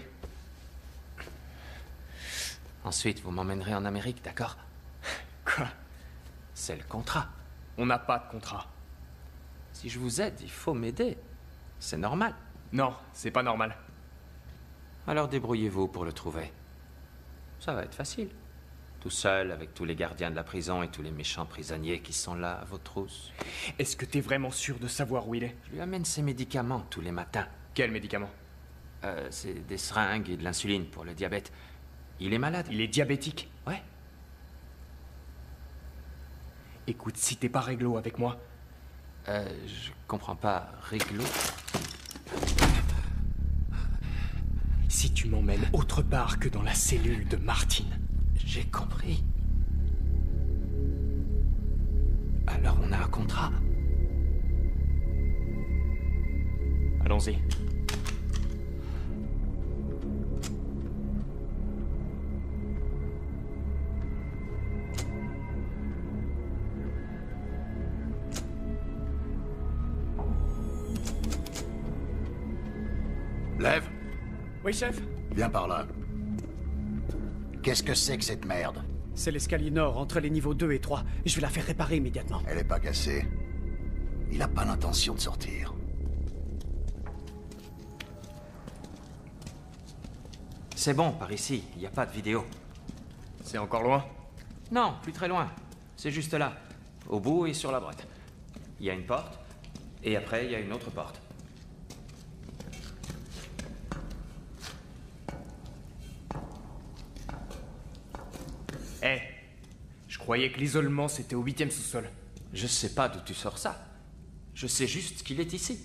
Speaker 3: Ensuite, vous m'emmènerez en Amérique, d'accord?
Speaker 1: Quoi?
Speaker 3: C'est le contrat.
Speaker 1: On n'a pas de contrat.
Speaker 3: Si je vous aide, il faut m'aider. C'est normal.
Speaker 1: Non, c'est pas normal.
Speaker 3: Alors débrouillez-vous pour le trouver. Ça va être facile. Tout seul, avec tous les gardiens de la prison et tous les méchants prisonniers qui sont là à vos trousses.
Speaker 1: Est-ce que t'es vraiment sûr de savoir où il est?
Speaker 3: Je lui amène ses médicaments tous les matins.
Speaker 1: Quels médicaments?
Speaker 3: Euh, c'est des seringues et de l'insuline pour le diabète. Il est malade.
Speaker 16: Il est diabétique?
Speaker 3: Ouais.
Speaker 16: Écoute, si t'es pas réglo avec moi...
Speaker 3: Euh, je comprends pas. Réglo?
Speaker 16: Si tu m'emmènes autre part que dans la cellule de Martine.
Speaker 3: J'ai compris. Alors on a un contrat.
Speaker 16: Allons-y.
Speaker 12: Lève.
Speaker 16: Oui, chef?
Speaker 12: Viens par là. Qu'est-ce que c'est que cette merde?
Speaker 16: C'est l'escalier nord, entre les niveaux deux et trois. Je vais la faire réparer immédiatement.
Speaker 12: Elle est pas cassée. Il a pas l'intention de sortir.
Speaker 3: C'est bon, par ici. Il n'y a pas de vidéo.
Speaker 16: C'est encore loin?
Speaker 3: Non, plus très loin. C'est juste là. Au bout et sur la droite. Il y a une porte. Et après, il y a une autre porte.
Speaker 16: Eh, hey, je croyais que l'isolement c'était au huitième sous-sol.
Speaker 3: Je sais pas d'où tu sors ça. Je sais juste qu'il est ici.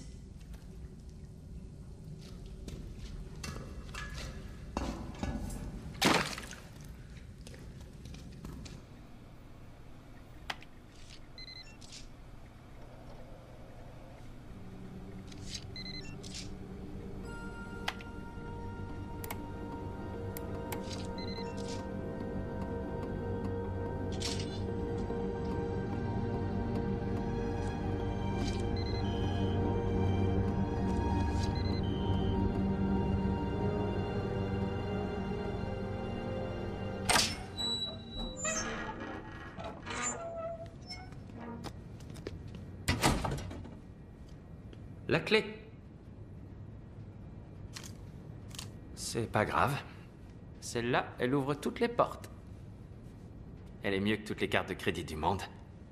Speaker 3: La clé. C'est pas grave. Celle-là, elle ouvre toutes les portes. Elle est mieux que toutes les cartes de crédit du monde.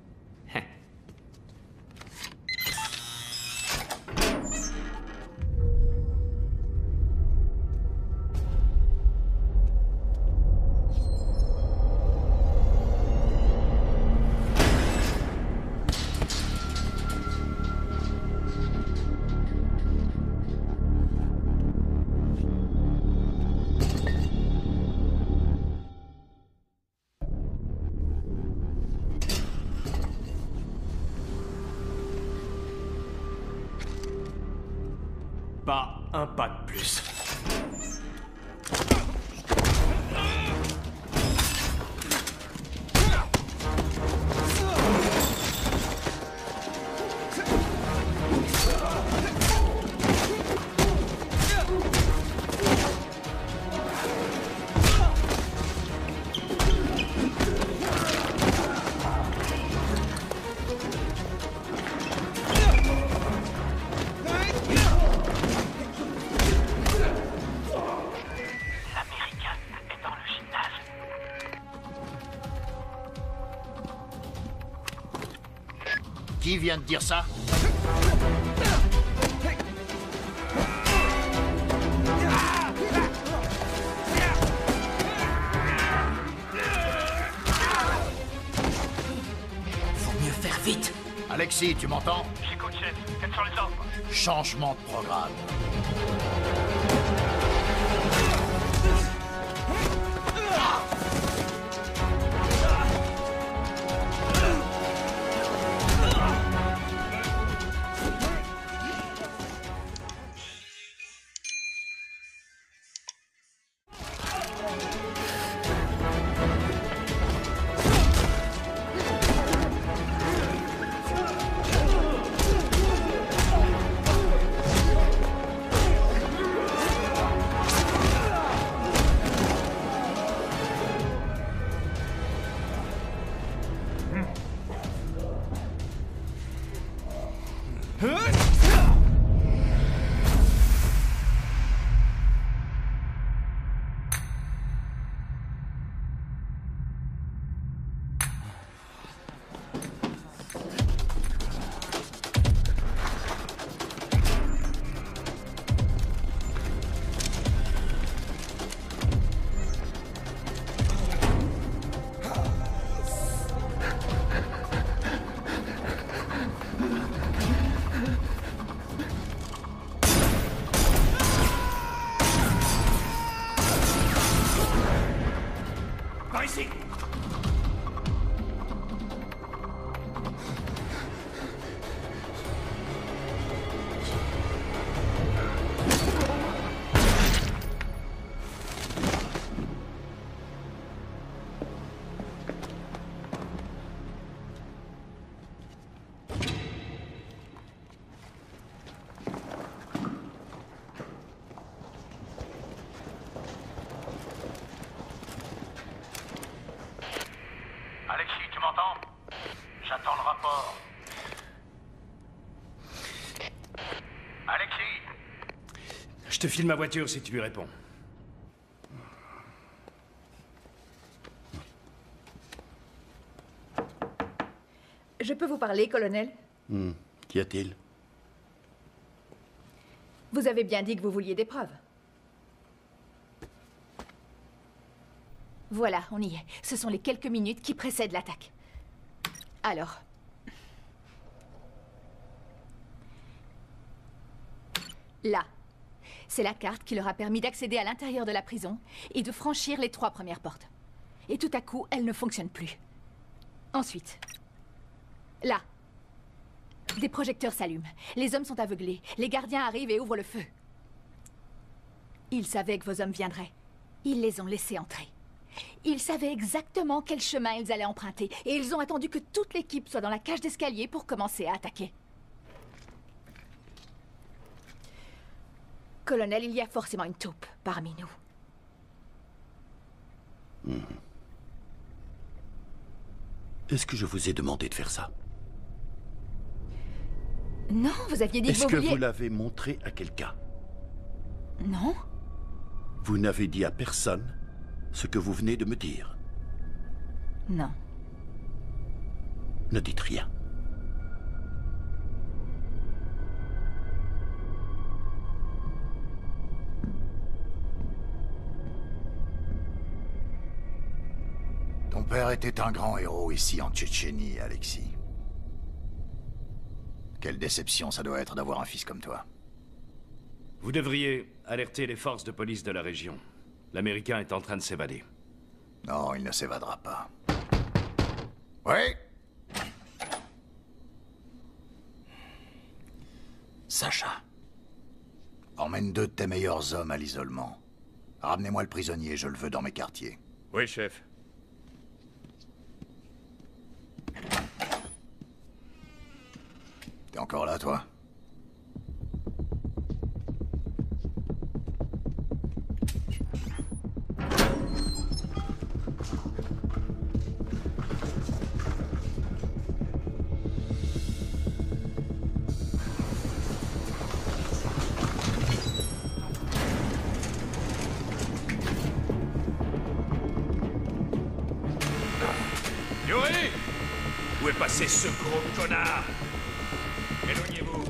Speaker 16: Pas un pas de plus.
Speaker 12: Qui vient de dire ça? Faut mieux faire vite. Alexis, tu m'entends?
Speaker 10: J'écoute, chef. Quels sont les ordres?
Speaker 12: Changement de programme.
Speaker 10: m'entends? J'attends le rapport. Alexis?
Speaker 13: Je te file ma voiture si tu lui réponds.
Speaker 2: Je peux vous parler, colonel?
Speaker 7: Hmm. Qu'y a-t-il?
Speaker 2: Vous avez bien dit que vous vouliez des preuves. Voilà, on y est. Ce sont les quelques minutes qui précèdent l'attaque. Alors... Là, c'est la carte qui leur a permis d'accéder à l'intérieur de la prison et de franchir les trois premières portes. Et tout à coup, elle ne fonctionne plus. Ensuite, là, des projecteurs s'allument. Les hommes sont aveuglés. Les gardiens arrivent et ouvrent le feu. Ils savaient que vos hommes viendraient. Ils les ont laissés entrer. Ils savaient exactement quel chemin ils allaient emprunter. Et ils ont attendu que toute l'équipe soit dans la cage d'escalier pour commencer à attaquer. Colonel, il y a forcément une taupe parmi nous.
Speaker 7: Hmm. Est-ce que je vous ai demandé de faire ça?
Speaker 2: Non, vous aviez dit que
Speaker 7: Est-ce
Speaker 2: vous
Speaker 7: que
Speaker 2: vouliez...
Speaker 7: vous l'avez montré à quelqu'un?
Speaker 2: Non.
Speaker 7: Vous n'avez dit à personne ce que vous venez de me dire?
Speaker 2: Non.
Speaker 7: Ne dites rien.
Speaker 12: Ton père était un grand héros ici en Tchétchénie, Alexis. Quelle déception ça doit être d'avoir un fils comme toi.
Speaker 13: Vous devriez alerter les forces de police de la région. L'Américain est en train de s'évader.
Speaker 12: Non, il ne s'évadera pas. Oui? Sacha. Emmène deux de tes meilleurs hommes à l'isolement. Ramenez-moi le prisonnier, je le veux dans mes quartiers.
Speaker 14: Oui, chef.
Speaker 12: T'es encore là, toi?
Speaker 13: Yuri! Où est passé ce gros connard? Éloignez-vous.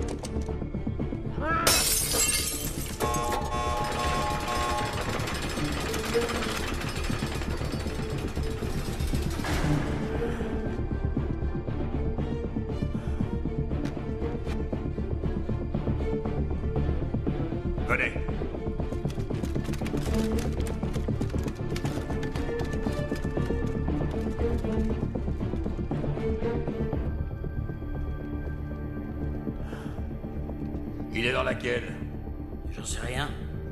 Speaker 13: Venez.
Speaker 17: Il est dans laquelle?
Speaker 11: J'en sais rien.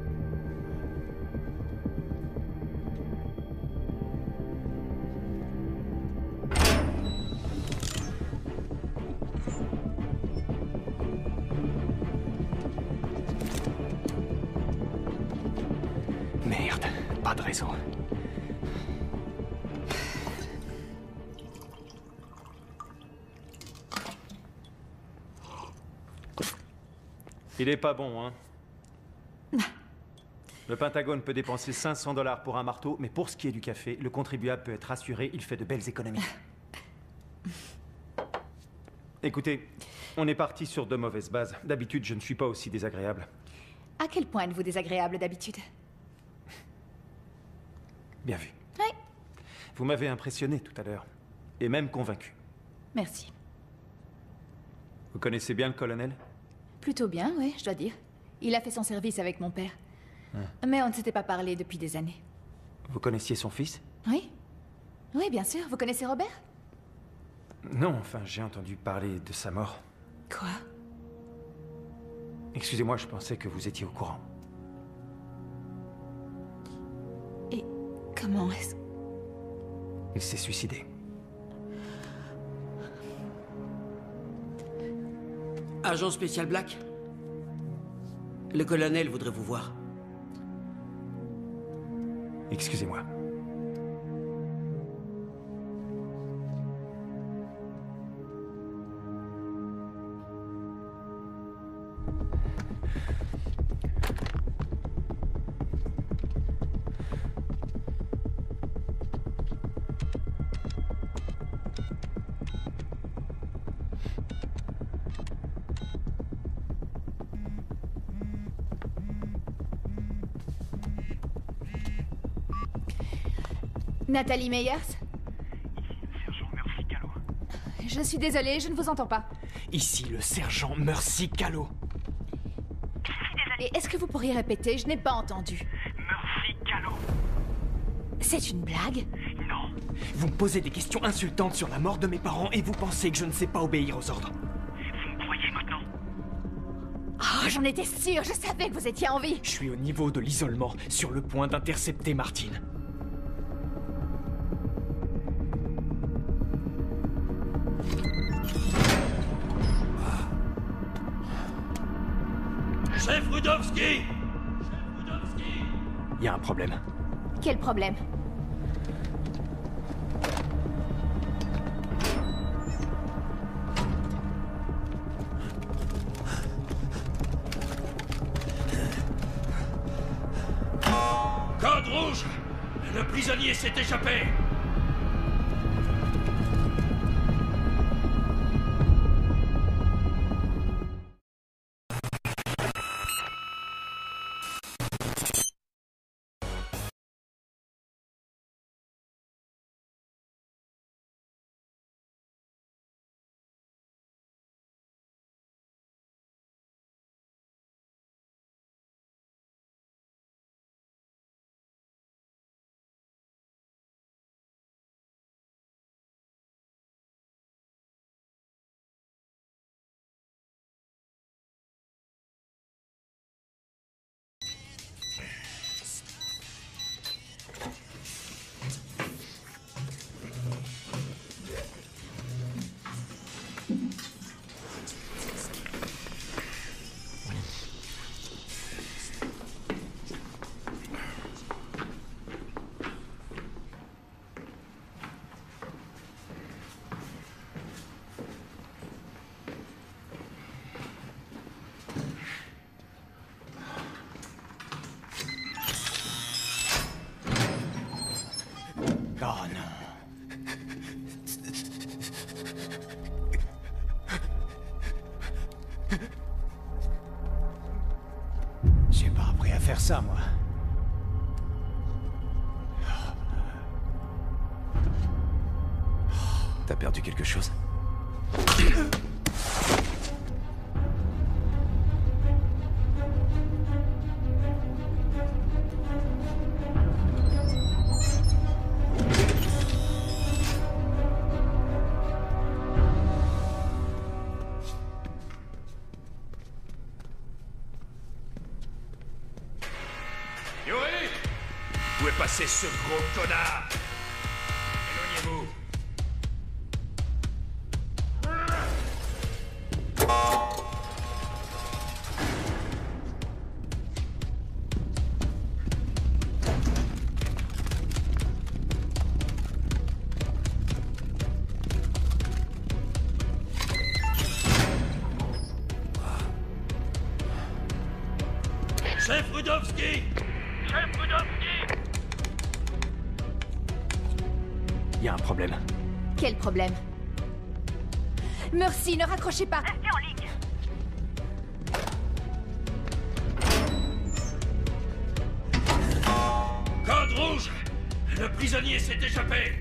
Speaker 1: Merde, pas de réseau.
Speaker 5: Il est pas bon, hein? Le Pentagone peut dépenser cinq cents dollars pour un marteau, mais pour ce qui est du café, le contribuable peut être rassuré, il fait de belles économies. Écoutez, on est parti sur de mauvaises bases. D'habitude, je ne suis pas aussi désagréable.
Speaker 2: À quel point êtes-vous désagréable d'habitude?
Speaker 5: Bien vu.
Speaker 2: Oui.
Speaker 5: Vous m'avez impressionné tout à l'heure, et même convaincu.
Speaker 2: Merci.
Speaker 5: Vous connaissez bien le colonel?
Speaker 2: Plutôt bien, oui, je dois dire. Il a fait son service avec mon père.
Speaker 5: Ah.
Speaker 2: Mais on ne s'était pas parlé depuis des années.
Speaker 5: Vous connaissiez son fils?
Speaker 2: Oui. Oui, bien sûr. Vous connaissez Robert?
Speaker 5: Non, enfin, j'ai entendu parler de sa mort.
Speaker 2: Quoi?
Speaker 5: Excusez-moi, je pensais que vous étiez au courant.
Speaker 2: Et comment est-ce...
Speaker 5: Il s'est suicidé.
Speaker 11: Agent spécial Black? Le colonel voudrait vous voir.
Speaker 5: Excusez-moi.
Speaker 2: Nathalie Meyers?
Speaker 1: Sergent Mercy Callot.
Speaker 2: Je suis désolée, je ne vous entends pas.
Speaker 1: Ici le sergent Mercy Callot.
Speaker 2: Et est-ce que vous pourriez répéter? Je n'ai pas entendu.
Speaker 1: Mercy Callot.
Speaker 2: C'est une blague?
Speaker 1: Non. Vous me posez des questions insultantes sur la mort de mes parents et vous pensez que je ne sais pas obéir aux ordres. Vous me croyez maintenant?
Speaker 2: Oh, j'en étais sûre, je savais que vous étiez en vie.
Speaker 1: Je suis au niveau de l'isolement, sur le point d'intercepter Martine.
Speaker 17: Chef Rudowski!
Speaker 1: Il y a un problème.
Speaker 2: Quel problème?
Speaker 17: Code rouge! Le prisonnier s'est échappé!
Speaker 1: Oh non.
Speaker 5: J'ai pas appris à faire ça, moi.
Speaker 3: T'as perdu quelque chose?
Speaker 17: Yuri! Où est passé ce gros connard? Éloignez-vous. Chef Rudowski! Chef Rudowski!
Speaker 1: Il y a un problème.
Speaker 2: Quel problème? Mercy, ne raccrochez pas.
Speaker 18: Restez en ligne.
Speaker 17: Code rouge! Le prisonnier s'est échappé!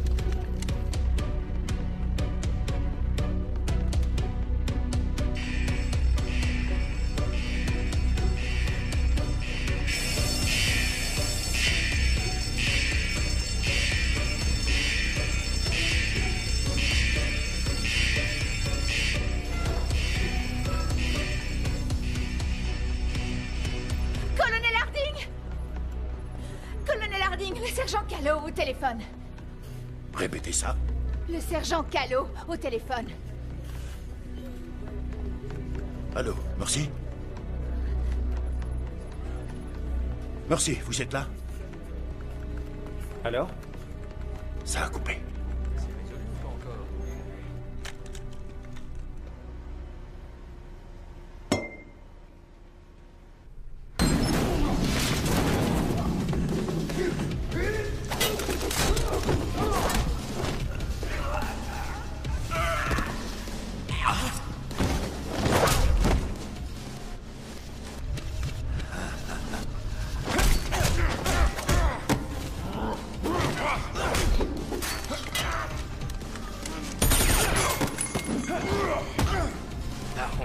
Speaker 2: Colonel Harding! Colonel Harding, le sergent Callot au téléphone.
Speaker 7: Répétez ça.
Speaker 2: Le sergent Callot au téléphone.
Speaker 7: Allô, Mercy? Mercy, vous êtes là?
Speaker 5: Alors?
Speaker 7: Ça a coupé.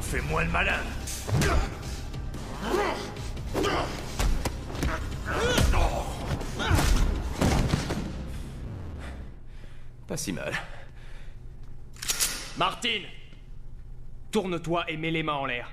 Speaker 17: Fais-moi le malin.
Speaker 9: Pas si mal.
Speaker 16: Martine! Tourne-toi et mets les mains en l'air.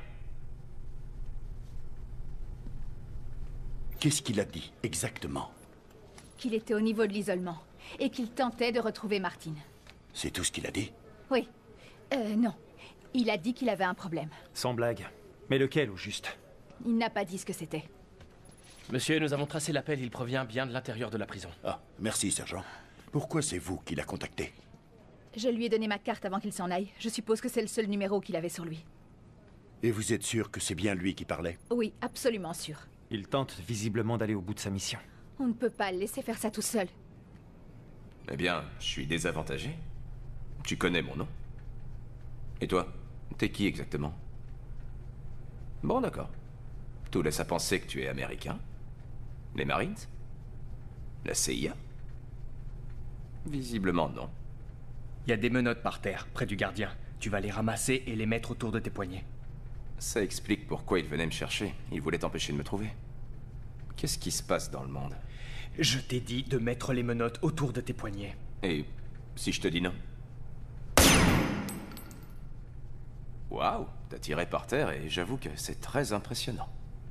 Speaker 7: Qu'est-ce qu'il a dit, exactement?
Speaker 2: Qu'il était au niveau de l'isolement et qu'il tentait de retrouver Martine.
Speaker 7: C'est tout ce qu'il a dit?
Speaker 2: Oui. Euh, non. Il a dit qu'il avait un problème.
Speaker 5: Sans blague. Mais lequel, au juste?
Speaker 2: Il n'a pas dit ce que c'était.
Speaker 9: Monsieur, nous avons tracé l'appel, il provient bien de l'intérieur de la prison.
Speaker 7: Ah, merci, sergent. Pourquoi c'est vous qui l'a contacté?
Speaker 2: Je lui ai donné ma carte avant qu'il s'en aille. Je suppose que c'est le seul numéro qu'il avait sur lui.
Speaker 7: Et vous êtes sûr que c'est bien lui qui parlait?
Speaker 2: Oui, absolument sûr.
Speaker 5: Il tente visiblement d'aller au bout de sa mission.
Speaker 2: On ne peut pas le laisser faire ça tout seul.
Speaker 18: Eh bien, je suis désavantagé. Tu connais mon nom. Et toi, t'es qui exactement? Bon, d'accord. Tout laisse à penser que tu es américain. Les Marines? La C I A? Visiblement non.
Speaker 16: Il y a des menottes par terre, près du gardien. Tu vas les ramasser et les mettre autour de tes poignets.
Speaker 18: Ça explique pourquoi il venait me chercher. Il voulait t'empêcher de me trouver. Qu'est-ce qui se passe dans le monde?
Speaker 16: Je t'ai dit de mettre les menottes autour de tes poignets.
Speaker 18: Et si je te dis non? Waouh, t'as tiré par terre et j'avoue que c'est très impressionnant.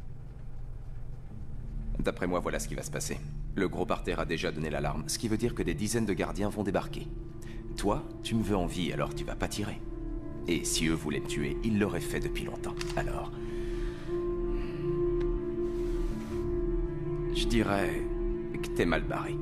Speaker 18: D'après moi, voilà ce qui va se passer. Le gros par terre a déjà donné l'alarme, ce qui veut dire que des dizaines de gardiens vont débarquer. Toi, tu me veux en vie, alors tu vas pas tirer. Et si eux voulaient me tuer, ils l'auraient fait depuis longtemps. Alors... je dirais que t'es mal barré.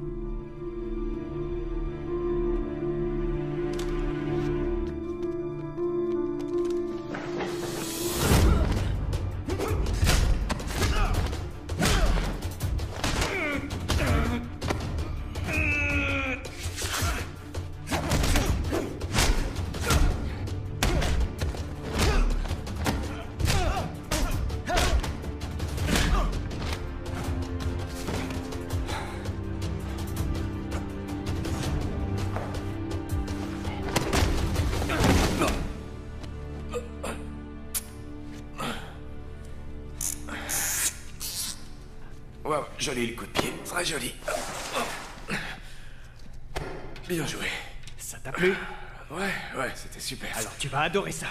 Speaker 18: Wow, joli le coup de pied, très joli. Bien joué.
Speaker 16: Ça t'a plu?
Speaker 18: Ouais, ouais, c'était super.
Speaker 16: Alors tu vas adorer ça.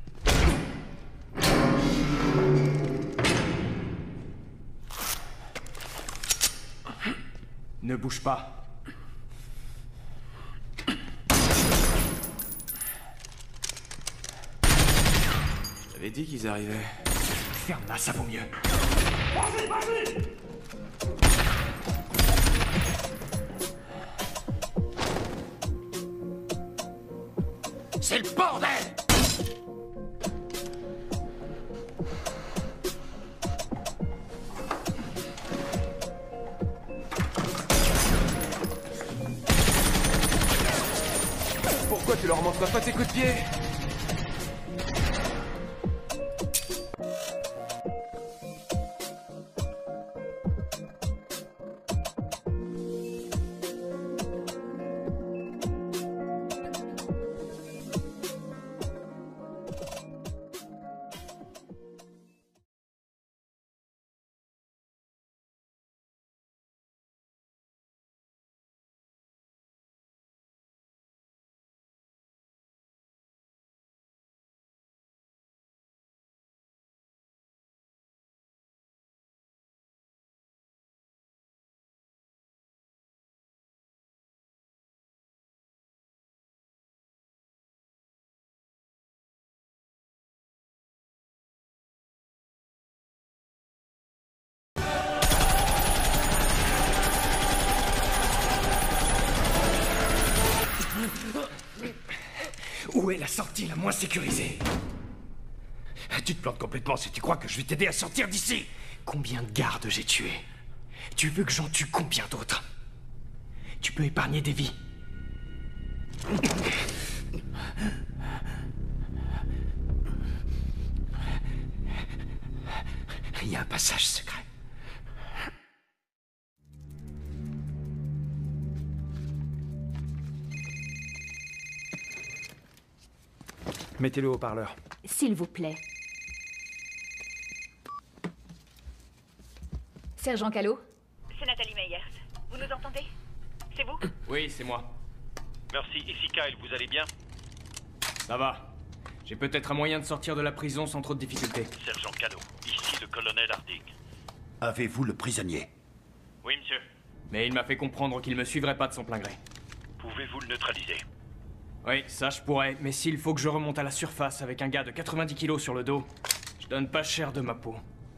Speaker 16: Ne bouge pas.
Speaker 18: Je t'avais dit qu'ils arrivaient.
Speaker 16: Ferme-la, ça vaut mieux.
Speaker 17: Vas-y, vas-y!
Speaker 12: C'est le bordel!
Speaker 18: Pourquoi tu leur montres pas tes coups de pied?
Speaker 16: Où est la sortie la moins sécurisée? Tu te plantes complètement si tu crois que je vais t'aider à sortir d'ici. Combien de gardes j'ai tués? Tu veux que j'en tue combien d'autres? Tu peux épargner des vies. Il y a un passage secret.
Speaker 5: Mettez-le au haut-parleur.
Speaker 2: S'il vous plaît. Sergent Callot?
Speaker 19: C'est Nathalie Meyers. Vous nous entendez? C'est vous?
Speaker 9: Oui, c'est moi.
Speaker 10: Merci. Ici Kyle, vous allez bien?
Speaker 9: Ça va. J'ai peut-être un moyen de sortir de la prison sans trop de difficultés.
Speaker 10: Sergent Callot, ici le colonel Harding.
Speaker 7: Avez-vous le prisonnier?
Speaker 10: Oui, monsieur.
Speaker 9: Mais il m'a fait comprendre qu'il me suivrait pas de son plein gré.
Speaker 10: Pouvez-vous le neutraliser?
Speaker 9: Oui, ça je pourrais, mais s'il faut que je remonte à la surface avec un gars de quatre-vingt-dix kilos sur le dos, je donne pas cher de ma peau.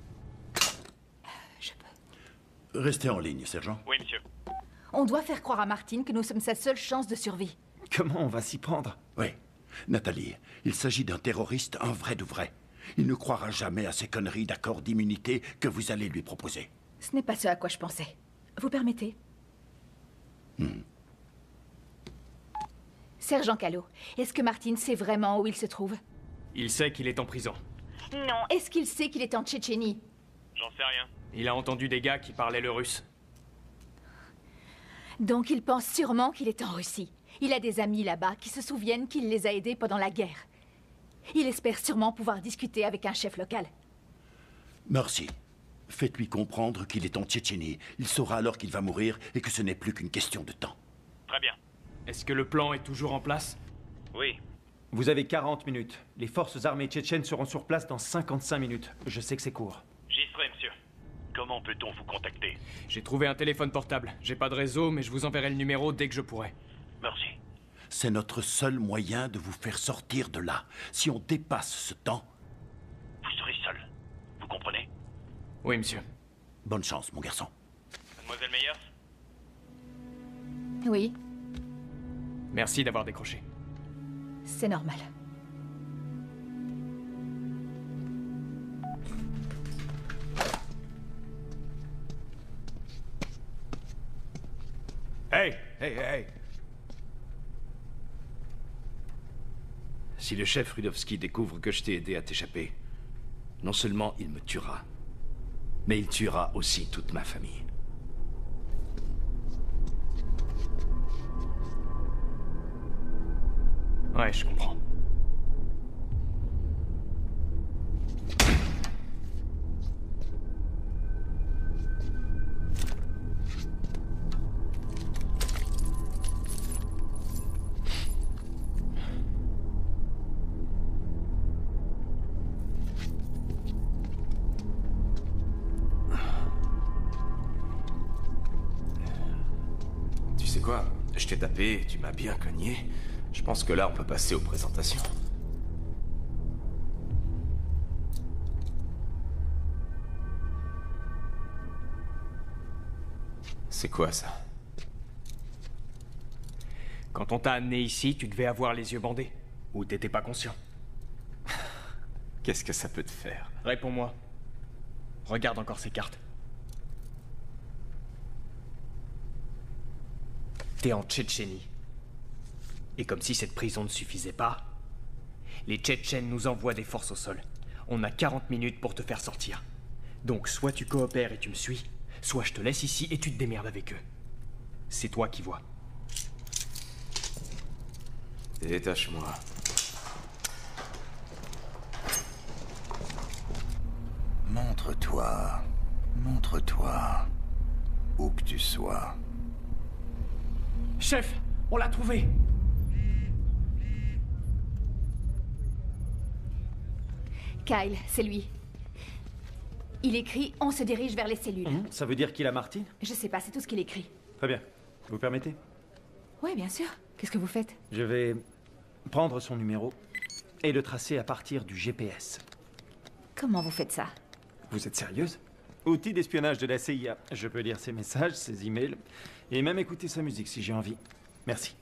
Speaker 2: Je peux...
Speaker 7: Restez en ligne, sergent.
Speaker 10: Oui, monsieur.
Speaker 2: On doit faire croire à Martine que nous sommes sa seule chance de survie.
Speaker 5: Comment on va s'y prendre?
Speaker 7: Oui. Nathalie, il s'agit d'un terroriste, un vrai de vrai. Il ne croira jamais à ces conneries d'accord d'immunité que vous allez lui proposer.
Speaker 2: Ce n'est pas ce à quoi je pensais. Vous permettez?
Speaker 7: Hmm.
Speaker 2: Sergent Callot, est-ce que Martine sait vraiment où il se trouve?
Speaker 9: Il sait qu'il est en prison.
Speaker 2: Non. Est-ce qu'il sait qu'il est en Tchétchénie?
Speaker 10: J'en sais rien.
Speaker 9: Il a entendu des gars qui parlaient le russe.
Speaker 2: Donc il pense sûrement qu'il est en Russie. Il a des amis là-bas qui se souviennent qu'il les a aidés pendant la guerre. Il espère sûrement pouvoir discuter avec un chef local.
Speaker 7: Merci. Faites-lui comprendre qu'il est en Tchétchénie. Il saura alors qu'il va mourir et que ce n'est plus qu'une question de temps.
Speaker 10: Très bien.
Speaker 9: Est-ce que le plan est toujours en place?
Speaker 10: Oui.
Speaker 5: Vous avez quarante minutes. Les forces armées tchétchènes seront sur place dans cinquante-cinq minutes. Je sais que c'est court.
Speaker 10: J'y serai, monsieur. Comment peut-on vous contacter?
Speaker 9: J'ai trouvé un téléphone portable. J'ai pas de réseau, mais je vous enverrai le numéro dès que je pourrai.
Speaker 10: Merci.
Speaker 7: C'est notre seul moyen de vous faire sortir de là. Si on dépasse ce temps...
Speaker 10: Vous serez seul. Vous comprenez?
Speaker 9: Oui, monsieur.
Speaker 7: Bonne chance, mon garçon.
Speaker 10: Mademoiselle Meyers?
Speaker 2: Oui,
Speaker 9: Merci d'avoir décroché.
Speaker 2: c'est normal.
Speaker 13: Hey, hey, hey. Si le chef Rudowski découvre que je t'ai aidé à t'échapper, non seulement il me tuera, mais il tuera aussi toute ma famille.
Speaker 9: Ouais, je comprends.
Speaker 18: Tu sais quoi? Je t'ai tapé, tu m'as bien cogné. Je pense que là, on peut passer aux présentations. C'est quoi ça?
Speaker 9: Quand on t'a amené ici, tu devais avoir les yeux bandés. Ou t'étais pas conscient.
Speaker 18: Qu'est-ce que ça peut te faire?
Speaker 9: Réponds-moi. Regarde encore ces cartes. T'es en Tchétchénie. Et comme si cette prison ne suffisait pas, les Tchétchènes nous envoient des forces au sol. On a quarante minutes pour te faire sortir. Donc soit tu coopères et tu me suis, soit je te laisse ici et tu te démerdes avec eux. C'est toi qui vois.
Speaker 18: Détache-moi.
Speaker 12: Montre-toi. Montre-toi. Où que tu sois.
Speaker 9: Chef, on l'a trouvé!
Speaker 2: Kyle, c'est lui. Il écrit « On se dirige vers les cellules
Speaker 5: Mmh, ça veut dire qu'il a Martine?
Speaker 2: Je sais pas, c'est tout ce qu'il écrit.
Speaker 5: Très bien. Vous permettez?
Speaker 2: Oui, bien sûr. Qu'est-ce que vous faites?
Speaker 5: Je vais prendre son numéro et le tracer à partir du G P S.
Speaker 2: Comment vous faites ça?
Speaker 5: Vous êtes sérieuse? Outil d'espionnage de la C I A. Je peux lire ses messages, ses emails, et même écouter sa musique si j'ai envie. Merci.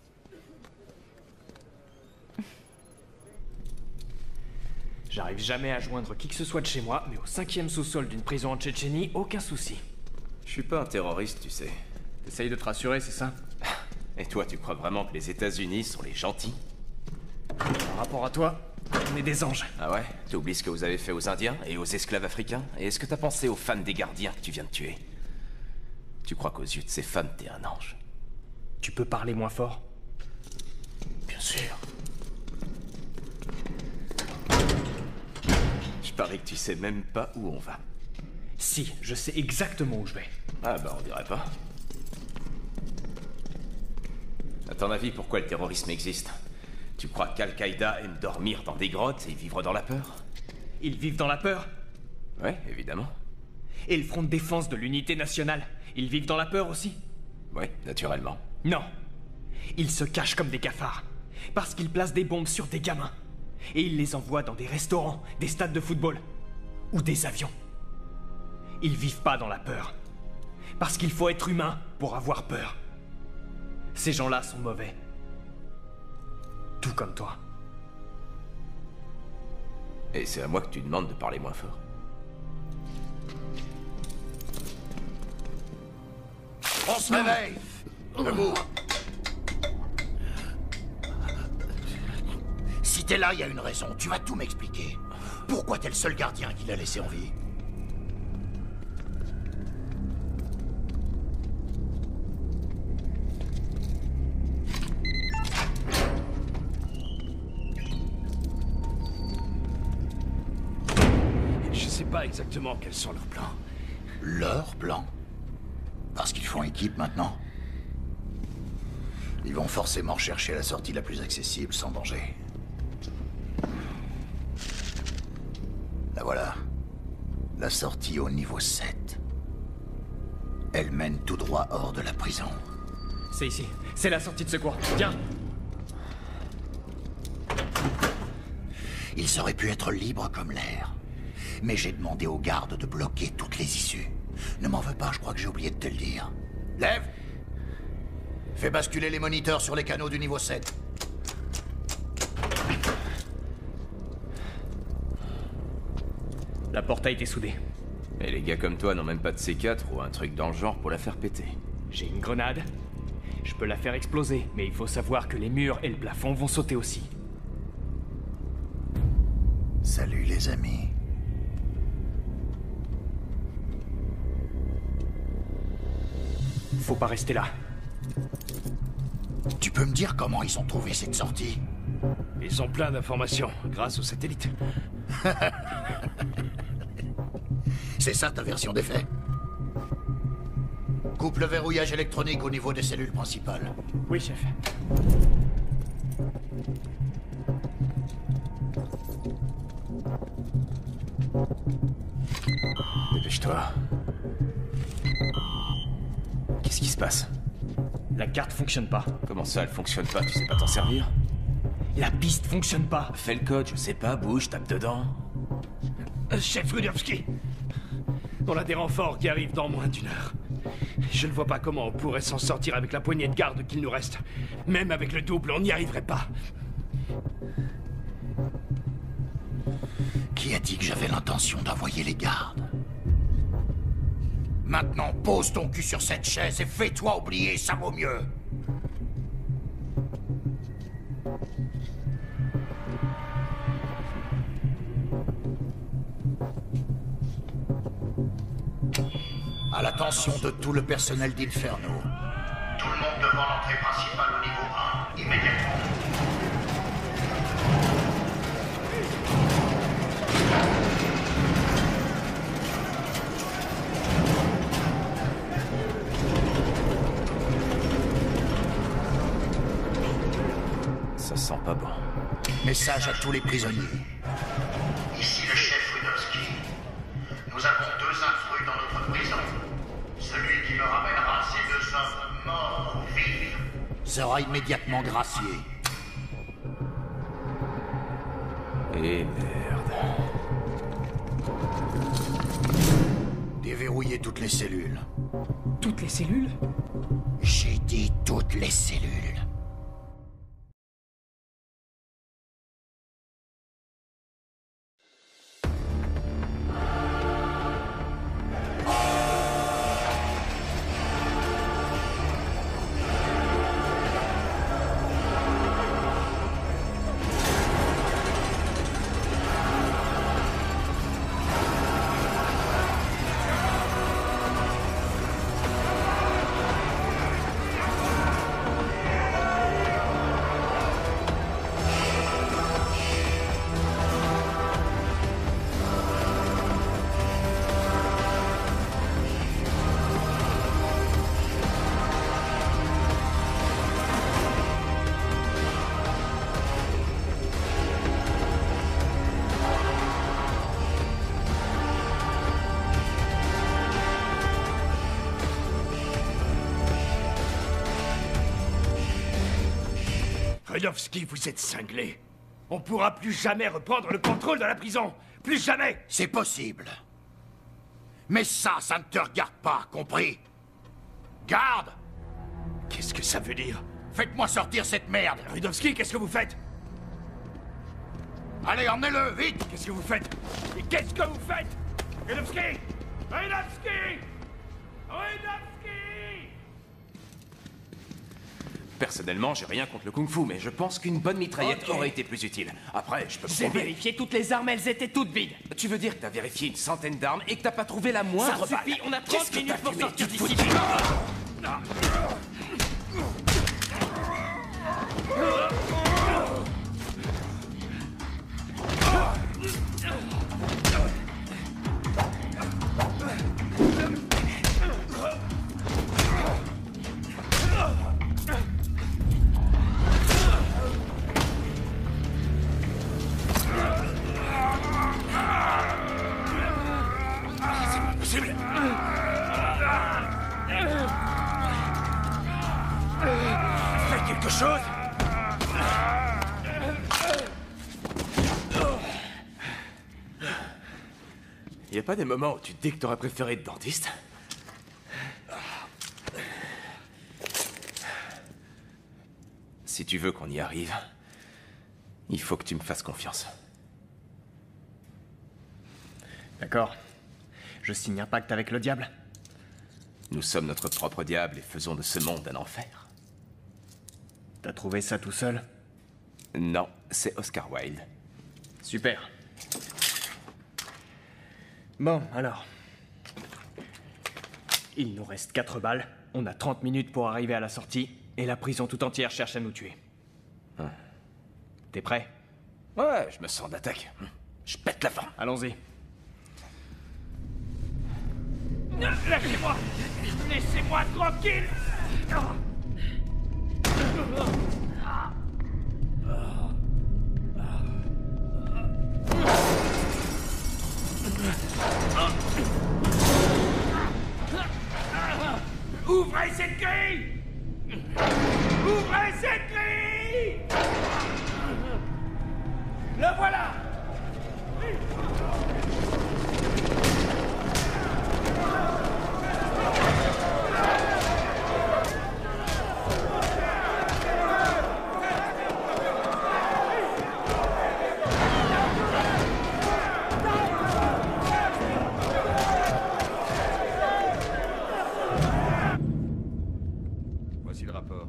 Speaker 9: J'arrive jamais à joindre qui que ce soit de chez moi, mais au cinquième sous-sol d'une prison en Tchétchénie, aucun souci.
Speaker 18: Je suis pas un terroriste, tu sais.
Speaker 9: T'essayes de te rassurer, c'est ça?
Speaker 18: Et toi, tu crois vraiment que les États-Unis sont les gentils?
Speaker 9: Par rapport à toi, on est des anges.
Speaker 18: Ah ouais? T'oublies ce que vous avez fait aux Indiens et aux esclaves africains? Et est-ce que t'as pensé aux femmes des gardiens que tu viens de tuer? Tu crois qu'aux yeux de ces femmes, t'es un ange?
Speaker 9: Tu peux parler moins fort?
Speaker 18: Bien sûr. Je parie que tu sais même pas où on va.
Speaker 9: Si, je sais exactement où je vais.
Speaker 18: Ah bah on dirait pas. À ton avis, pourquoi le terrorisme existe? Tu crois qu'Al-Qaïda aime dormir dans des grottes et vivre dans la peur?
Speaker 9: Ils vivent dans la peur?
Speaker 18: Ouais, évidemment.
Speaker 9: Et le Front de défense de l'unité nationale, ils vivent dans la peur aussi?
Speaker 18: Ouais, naturellement.
Speaker 9: Non. Ils se cachent comme des cafards. Parce qu'ils placent des bombes sur des gamins. Et ils les envoient dans des restaurants, des stades de football. Ou des avions. Ils vivent pas dans la peur. Parce qu'il faut être humain pour avoir peur. Ces gens-là sont mauvais. Tout comme toi.
Speaker 18: Et c'est à moi que tu demandes de parler moins fort.
Speaker 12: On se réveille! Debout! Si t'es là, il y a une raison. Tu vas tout m'expliquer. Pourquoi t'es le seul gardien qui l'a laissé en vie?
Speaker 13: Je sais pas exactement quels sont leurs plans.
Speaker 12: Leurs plans? Parce qu'ils font équipe maintenant. Ils vont forcément rechercher la sortie la plus accessible, sans danger. La voilà. La sortie au niveau sept. Elle mène tout droit hors de la prison.
Speaker 9: C'est ici. C'est la sortie de secours. Viens.
Speaker 12: Ils auraient pu être libres comme l'air. Mais j'ai demandé aux gardes de bloquer toutes les issues. Ne m'en veux pas, je crois que j'ai oublié de te le dire. Lève! Fais basculer les moniteurs sur les canaux du niveau sept.
Speaker 9: La porte a été soudée.
Speaker 18: Et les gars comme toi n'ont même pas de C quatre ou un truc dans le genre pour la faire péter.
Speaker 9: J'ai une grenade. Je peux la faire exploser, mais il faut savoir que les murs et le plafond vont sauter aussi.
Speaker 12: Salut les amis.
Speaker 9: Faut pas rester là.
Speaker 12: Tu peux me dire comment ils ont trouvé cette sortie?
Speaker 13: Ils ont plein d'informations, grâce aux satellites.
Speaker 12: C'est ça ta version des faits? Coupe le verrouillage électronique au niveau des cellules principales.
Speaker 9: Oui, chef.
Speaker 18: Dépêche-toi. Qu'est-ce qui se passe?
Speaker 9: La carte fonctionne pas.
Speaker 18: Comment ça, elle fonctionne pas? Tu sais pas t'en servir?
Speaker 9: La piste fonctionne pas.
Speaker 18: Fais le code, je sais pas, bouge, tape dedans.
Speaker 6: Euh, chef Rudowski, on a des renforts qui arrivent dans moins d'une heure. Je ne vois pas comment on pourrait s'en sortir avec la poignée de garde qu'il nous reste. Même avec le double, on n'y arriverait pas.
Speaker 12: Qui a dit que j'avais l'intention d'envoyer les gardes? Maintenant, pose ton cul sur cette chaise et fais-toi oublier, ça vaut mieux. À l'attention de tout le personnel d'Inferno. Tout le monde devant l'entrée principale au niveau un, immédiatement.
Speaker 18: Ça sent pas bon.
Speaker 12: Message à tous les prisonniers.
Speaker 20: Ici le chef Rudowski. Nous avons deux intrus dans notre prison. Celui qui me ramènera ces deux hommes morts ou vifs
Speaker 12: sera immédiatement gracié.
Speaker 18: Et merde.
Speaker 12: Déverrouillez toutes les cellules.
Speaker 9: Toutes les cellules?
Speaker 12: J'ai dit toutes les cellules.
Speaker 6: Rudovski, vous êtes cinglé. On pourra plus jamais reprendre le contrôle de la prison. Plus jamais.
Speaker 12: C'est possible. Mais ça, ça ne te regarde pas, compris? Garde!
Speaker 6: Qu'est-ce que ça veut dire?
Speaker 12: Faites-moi sortir cette merde!
Speaker 6: Rudovski, qu'est-ce que vous faites?
Speaker 12: Allez, emmenez-le, vite!
Speaker 6: Qu'est-ce que vous faites? Et qu'est-ce que vous faites? Rudovski! Rudovski! Rudovski!
Speaker 3: Personnellement, j'ai rien contre le kung-fu, mais je pense qu'une bonne mitraillette
Speaker 1: Ok.
Speaker 3: aurait été plus utile. Après, je peux
Speaker 1: J'ai
Speaker 3: prouver.
Speaker 1: vérifié toutes les armes, elles étaient toutes vides.
Speaker 3: Tu veux dire que t'as vérifié une centaine d'armes et que t'as pas trouvé la moindre
Speaker 1: Ça
Speaker 3: balle?
Speaker 1: suffit, on a
Speaker 3: Qu'est-ce
Speaker 1: trente
Speaker 3: que
Speaker 1: minutes
Speaker 3: t'as
Speaker 1: pour
Speaker 3: fumé?
Speaker 1: sortir
Speaker 3: Tu te fous
Speaker 1: d'ici.
Speaker 3: de-
Speaker 6: Possible. Faites quelque chose.
Speaker 3: Y a pas des moments où tu te dis que t'aurais préféré être dentiste? Si tu veux qu'on y arrive, il faut que tu me fasses confiance.
Speaker 9: D'accord. Je signe un pacte avec le diable.
Speaker 3: Nous sommes notre propre diable et faisons de ce monde un enfer.
Speaker 9: T'as trouvé ça tout seul?
Speaker 3: Non, c'est Oscar Wilde.
Speaker 9: Super. Bon, alors. Il nous reste quatre balles, on a trente minutes pour arriver à la sortie, et la prison tout entière cherche à nous tuer.
Speaker 3: Hein.
Speaker 9: T'es prêt?
Speaker 3: Ouais, je me sens d'attaque. Je pète la fin.
Speaker 9: Allons-y.
Speaker 17: Lâchez-moi! Laissez-moi tranquille! Ouvrez cette grille! Ouvrez cette grille! Le voilà!
Speaker 14: Voici le rapport.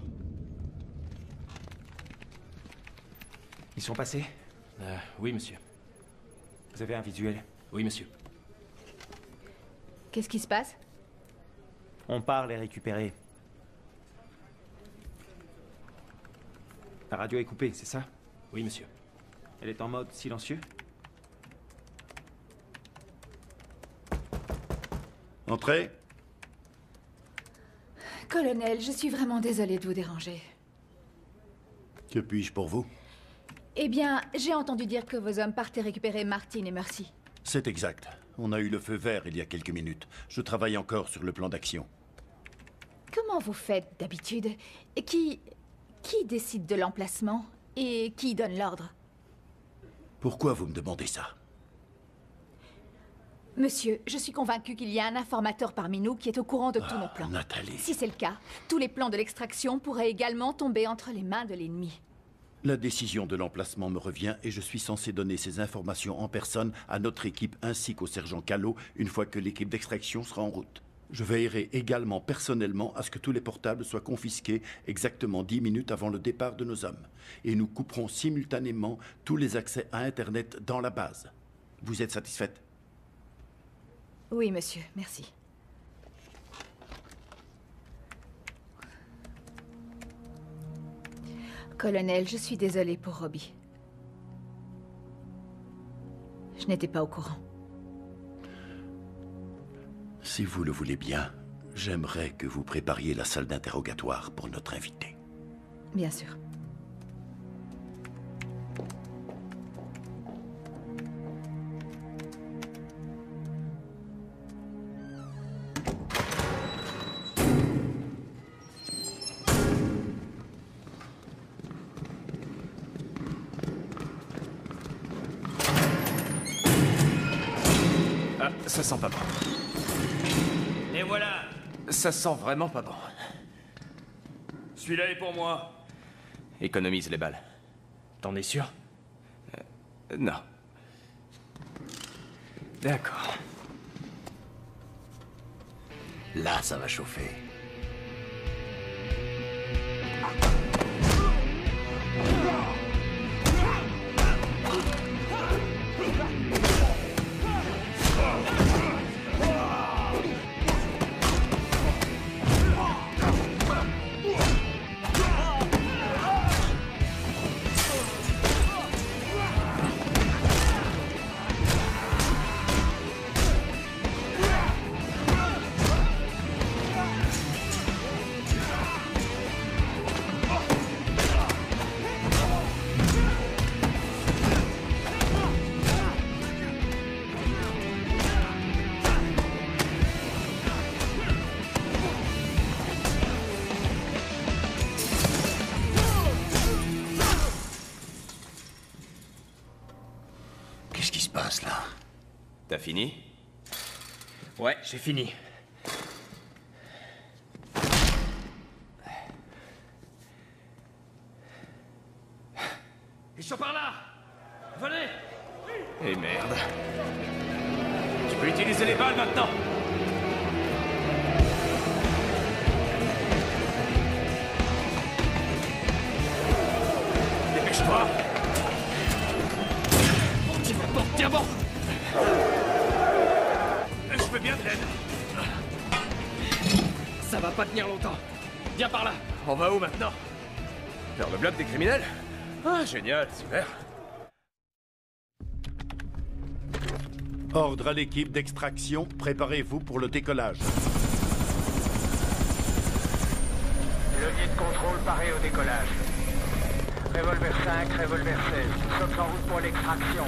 Speaker 5: Ils sont passés?
Speaker 9: Euh, oui, monsieur.
Speaker 5: Vous avez un visuel?
Speaker 9: Oui, monsieur.
Speaker 2: Qu'est-ce qui se passe?
Speaker 5: On part les récupérer. La radio est coupée, c'est ça?
Speaker 9: Oui, monsieur.
Speaker 5: Elle est en mode silencieux?
Speaker 7: Entrez.
Speaker 2: Colonel, je suis vraiment désolée de vous déranger.
Speaker 7: Que puis-je pour vous?
Speaker 2: Eh bien, j'ai entendu dire que vos hommes partaient récupérer Martin et Mercy.
Speaker 7: C'est exact. On a eu le feu vert il y a quelques minutes. Je travaille encore sur le plan d'action.
Speaker 2: Comment vous faites d'habitude? Et Qui... qui décide de l'emplacement? Et qui donne l'ordre?
Speaker 7: Pourquoi vous me demandez ça?
Speaker 2: Monsieur, je suis convaincue qu'il y a un informateur parmi nous qui est au courant de tous nos plans.
Speaker 7: Nathalie.
Speaker 2: Si c'est le cas, tous les plans de l'extraction pourraient également tomber entre les mains de l'ennemi.
Speaker 7: La décision de l'emplacement me revient et je suis censé donner ces informations en personne à notre équipe ainsi qu'au sergent Callot une fois que l'équipe d'extraction sera en route. Je veillerai également personnellement à ce que tous les portables soient confisqués exactement dix minutes avant le départ de nos hommes. Et nous couperons simultanément tous les accès à Internet dans la base. Vous êtes satisfaite?
Speaker 2: Oui, monsieur, merci. Colonel, je suis désolée pour Robbie. Je n'étais pas au courant.
Speaker 7: Si vous le voulez bien, j'aimerais que vous prépariez la salle d'interrogatoire pour notre invité.
Speaker 2: Bien sûr.
Speaker 3: ça sent pas bon.
Speaker 17: Les voilà.
Speaker 3: Ça sent vraiment pas bon.
Speaker 17: Celui-là est pour moi.
Speaker 18: Économise les balles.
Speaker 9: T'en es sûr?
Speaker 18: euh, Non.
Speaker 9: D'accord.
Speaker 12: Là, ça va chauffer. Qu'est-ce qui se passe là?
Speaker 18: T'as fini?
Speaker 9: Ouais, j'ai fini.
Speaker 17: Ils sont par là. Venez.
Speaker 18: Eh merde.
Speaker 17: Tu peux utiliser les balles maintenant. Dépêche-toi. Tiens bon, tiens bon. Je veux bien de l'aide.
Speaker 9: Ça va pas tenir longtemps. Viens par là.
Speaker 18: On va où maintenant? Vers le bloc des criminels? Ah, génial, super.
Speaker 7: Ordre à l'équipe d'extraction, préparez-vous pour le décollage.
Speaker 20: Levier de contrôle paré au décollage. Revolver cinq, Revolver seize. Nous sommes en route pour l'extraction.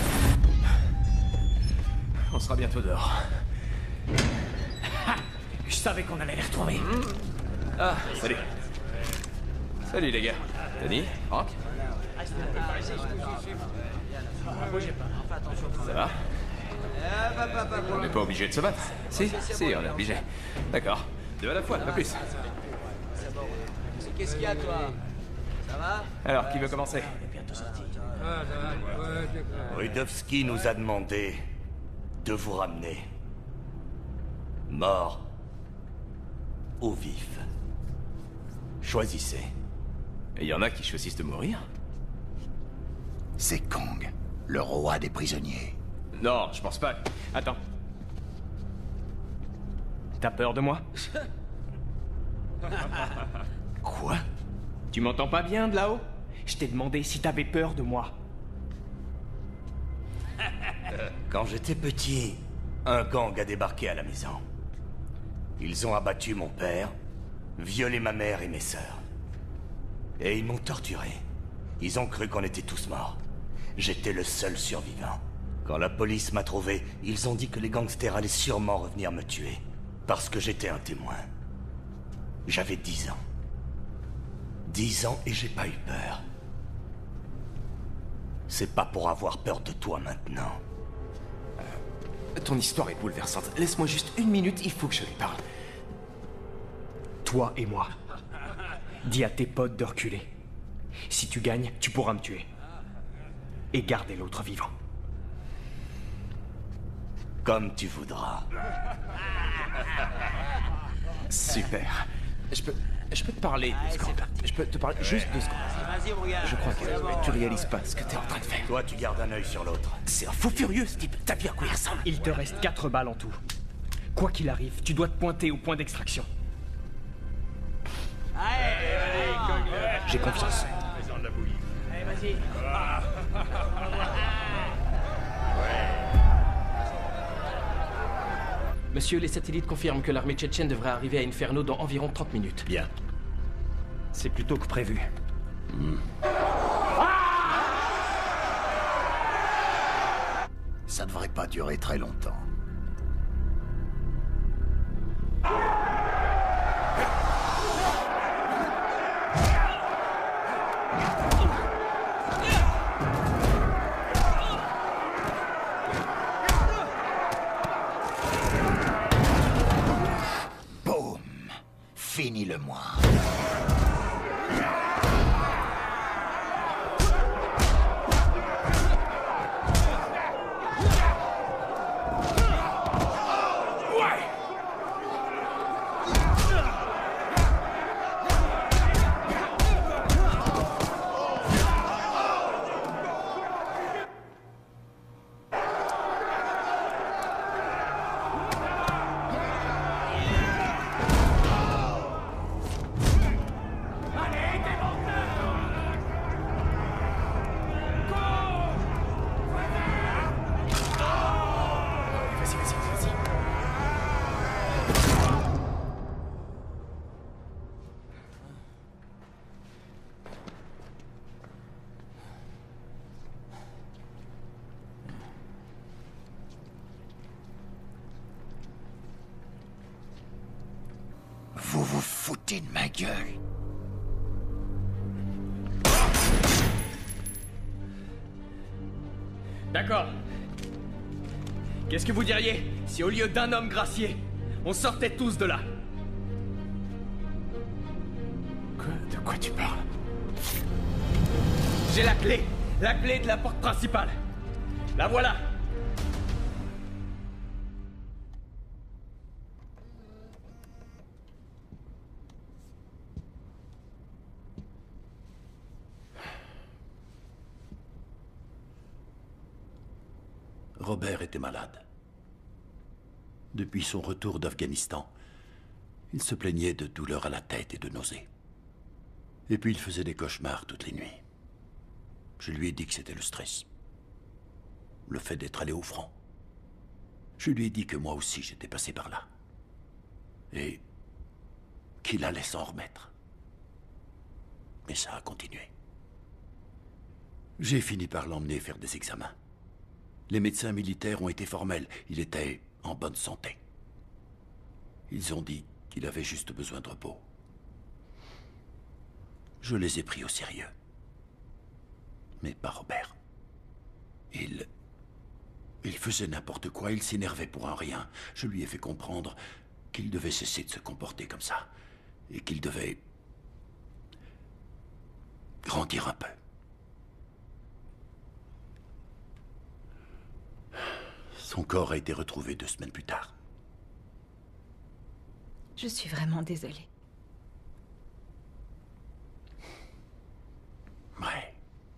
Speaker 18: On sera bientôt dehors.
Speaker 9: Je savais qu'on allait les retrouver.
Speaker 18: Mmh. Ah, salut. Salut les gars. Denis, Franck. Ça va? On n'est pas obligé de se battre. Si, si, on est obligé. D'accord. Deux à la fois, pas plus.
Speaker 11: Qu'est-ce qu'il y a, toi? Ça va?
Speaker 18: Alors, qui veut commencer?
Speaker 20: Rudowski nous a demandé de vous ramener. Mort ou vif. Choisissez.
Speaker 18: Et il y en a qui choisissent de mourir?
Speaker 12: C'est Kang, le roi des prisonniers.
Speaker 18: Non, je pense pas. Attends.
Speaker 9: T'as peur de moi?
Speaker 12: Quoi?
Speaker 9: Tu m'entends pas bien de là-haut? Je t'ai demandé si t'avais peur de moi.
Speaker 20: Quand j'étais petit, un gang a débarqué à la maison. Ils ont abattu mon père, violé ma mère et mes sœurs. Et ils m'ont torturé. Ils ont cru qu'on était tous morts. J'étais le seul survivant. Quand la police m'a trouvé, ils ont dit que les gangsters allaient sûrement revenir me tuer. Parce que j'étais un témoin. J'avais dix ans. Dix ans et j'ai pas eu peur. C'est pas pour avoir peur de toi maintenant.
Speaker 3: Euh, ton histoire est bouleversante. Laisse-moi juste une minute, il faut que je lui parle.
Speaker 9: Toi et moi. Dis à tes potes de reculer. Si tu gagnes, tu pourras me tuer. Et garder l'autre vivant.
Speaker 20: Comme tu voudras.
Speaker 3: Super. Je peux, je peux te parler deux secondes. Je peux te parler juste deux secondes.
Speaker 11: Vas-y, mon gars.
Speaker 3: Je crois que tu réalises pas ce que t'es en train de faire.
Speaker 20: Toi, tu gardes un œil sur l'autre.
Speaker 3: C'est un fou furieux, ce type. T'as vu à quoi il ressemble?
Speaker 9: Il te reste quatre balles en tout. Quoi qu'il arrive, tu dois te pointer au point d'extraction. J'ai confiance.
Speaker 11: Allez, vas-y. Monsieur, les satellites confirment que l'armée tchétchène devrait arriver à Inferno dans environ trente minutes.
Speaker 20: Bien.
Speaker 9: C'est plus tôt que prévu.
Speaker 20: Mmh.
Speaker 12: Ça devrait pas durer très longtemps. foutais de ma gueule.
Speaker 9: D'accord. Qu'est-ce que vous diriez si au lieu d'un homme gracié, on sortait tous de là?
Speaker 1: Quoi? De quoi tu parles?
Speaker 9: J'ai la clé. La clé de la porte principale. La voilà.
Speaker 7: Robert était malade. Depuis son retour d'Afghanistan, il se plaignait de douleurs à la tête et de nausées. Et puis il faisait des cauchemars toutes les nuits. Je lui ai dit que c'était le stress. Le fait d'être allé au front. Je lui ai dit que moi aussi j'étais passé par là. Et qu'il allait s'en remettre. Mais ça a continué. J'ai fini par l'emmener faire des examens. Les médecins militaires ont été formels. Il était en bonne santé. Ils ont dit qu'il avait juste besoin de repos. Je les ai pris au sérieux. Mais pas Robert. Il... Il faisait n'importe quoi, il s'énervait pour un rien. Je lui ai fait comprendre qu'il devait cesser de se comporter comme ça. Et qu'il devait... grandir un peu. Son corps a été retrouvé deux semaines plus tard.
Speaker 2: Je suis vraiment désolée.
Speaker 7: Ouais.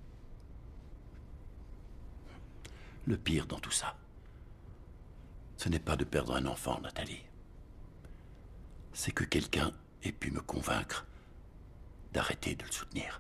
Speaker 7: Le pire dans tout ça, ce n'est pas de perdre un enfant, Nathalie. C'est que quelqu'un ait pu me convaincre d'arrêter de le soutenir.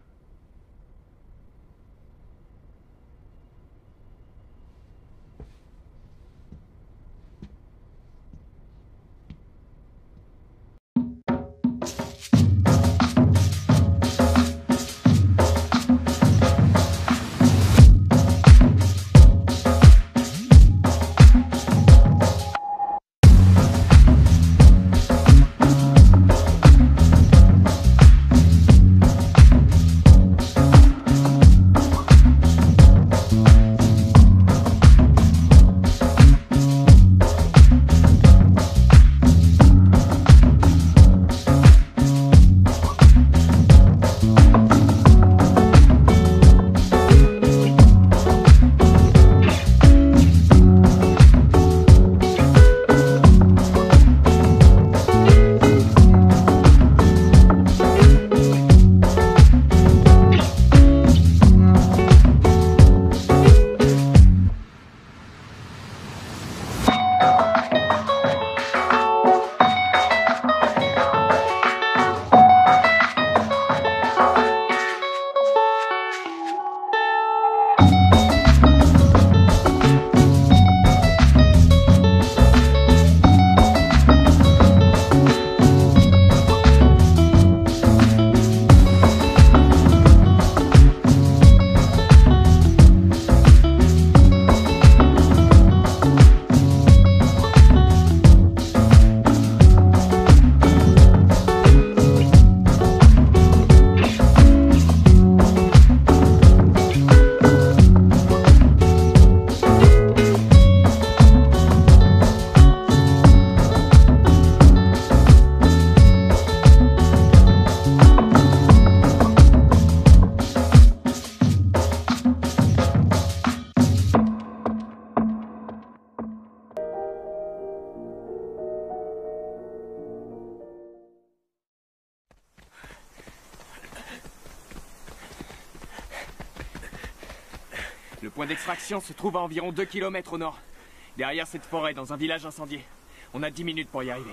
Speaker 9: Le point d'extraction se trouve à environ deux kilomètres au nord. Derrière cette forêt, dans un village incendié. On a dix minutes pour y arriver.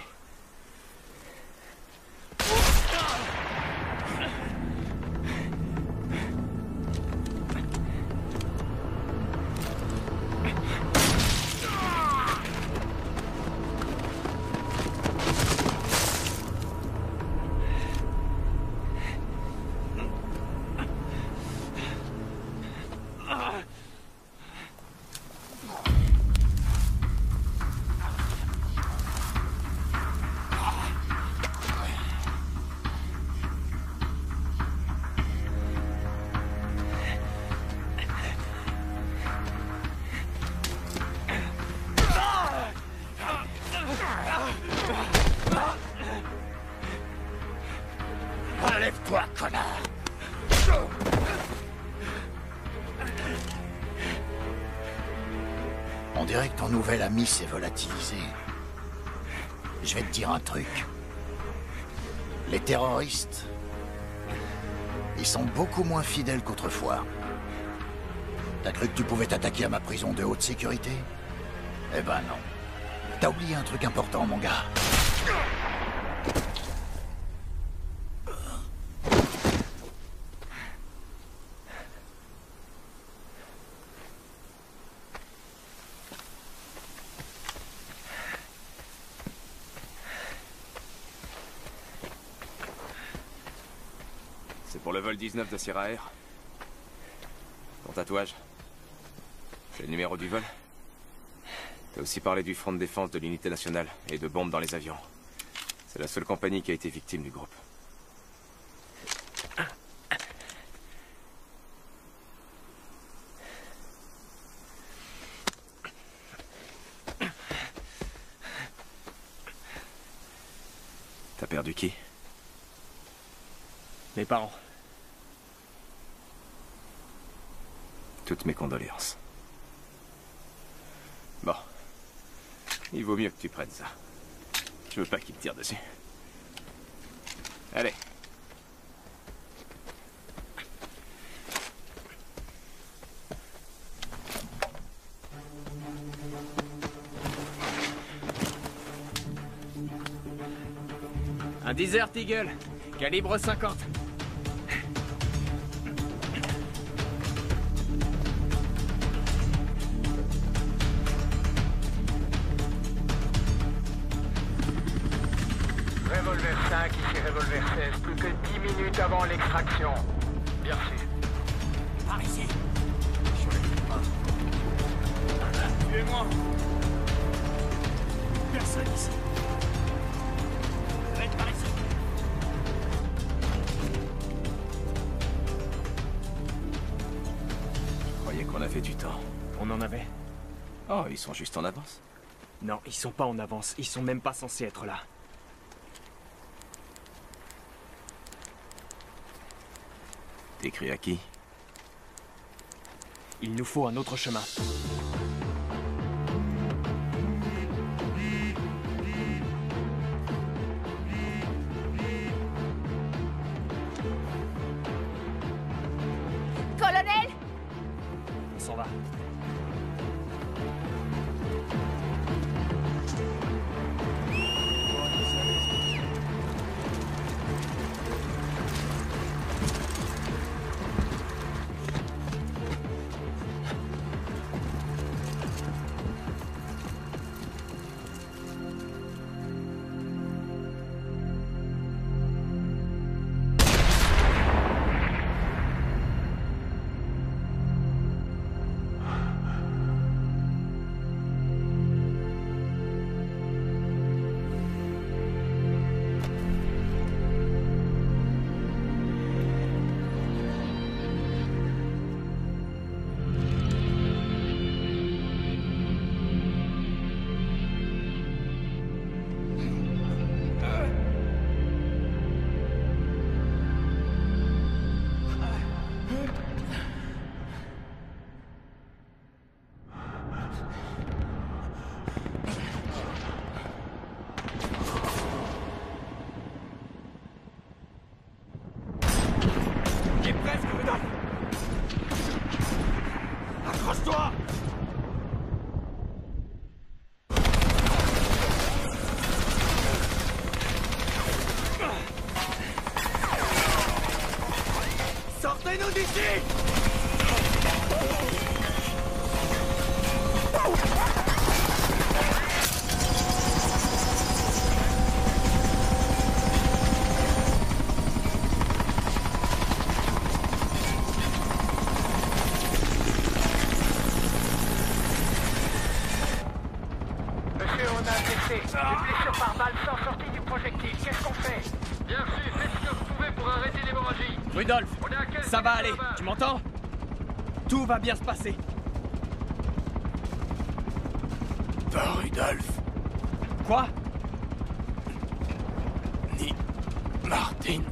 Speaker 12: dirait que ton nouvel ami s'est volatilisé. Je vais te dire un truc. Les terroristes, ils sont beaucoup moins fidèles qu'autrefois. T'as cru que tu pouvais t'attaquer à ma prison de haute sécurité? Eh ben non. T'as oublié un truc important, mon gars.
Speaker 18: C'est pour le vol dix-neuf de Sierra Air. Ton tatouage. C'est le numéro du vol. T'as aussi parlé du front de défense de l'unité nationale et de bombes dans les avions. C'est la seule compagnie qui a été victime du groupe. T'as perdu qui?
Speaker 9: Mes parents.
Speaker 18: Toutes mes condoléances. Bon. Il vaut mieux que tu prennes ça. Je veux pas qu'il te tire dessus. Allez.
Speaker 9: Un Desert Eagle, calibre cinquante.
Speaker 21: Revolver cinq, ici Revolver seize, plus que dix minutes avant l'extraction. Bien reçu.
Speaker 4: Par ici. Sur les pas. Tuez-moi. Personne ici. Faites par ici.
Speaker 18: Je croyais qu'on avait du temps.
Speaker 9: On en avait.
Speaker 18: Oh, ils sont juste en avance.
Speaker 9: Non, ils sont pas en avance. Ils sont même pas censés être là.
Speaker 18: T'écris à qui?
Speaker 9: Il nous faut un autre chemin.
Speaker 2: Colonel!
Speaker 9: On s'en va.
Speaker 4: Accroche-toi!
Speaker 21: Sortez-nous d'ici! Monsieur, on a un blessé. Une blessure par balle sans sortie du projectile. Qu'est-ce qu'on fait? Bien reçu, faites ce que vous pouvez pour arrêter l'hémorragie.
Speaker 9: Rudolph, ça va aller, tu m'entends? Tout va bien se passer.
Speaker 4: Pas Rudolph.
Speaker 9: Quoi?
Speaker 4: Ni Martin.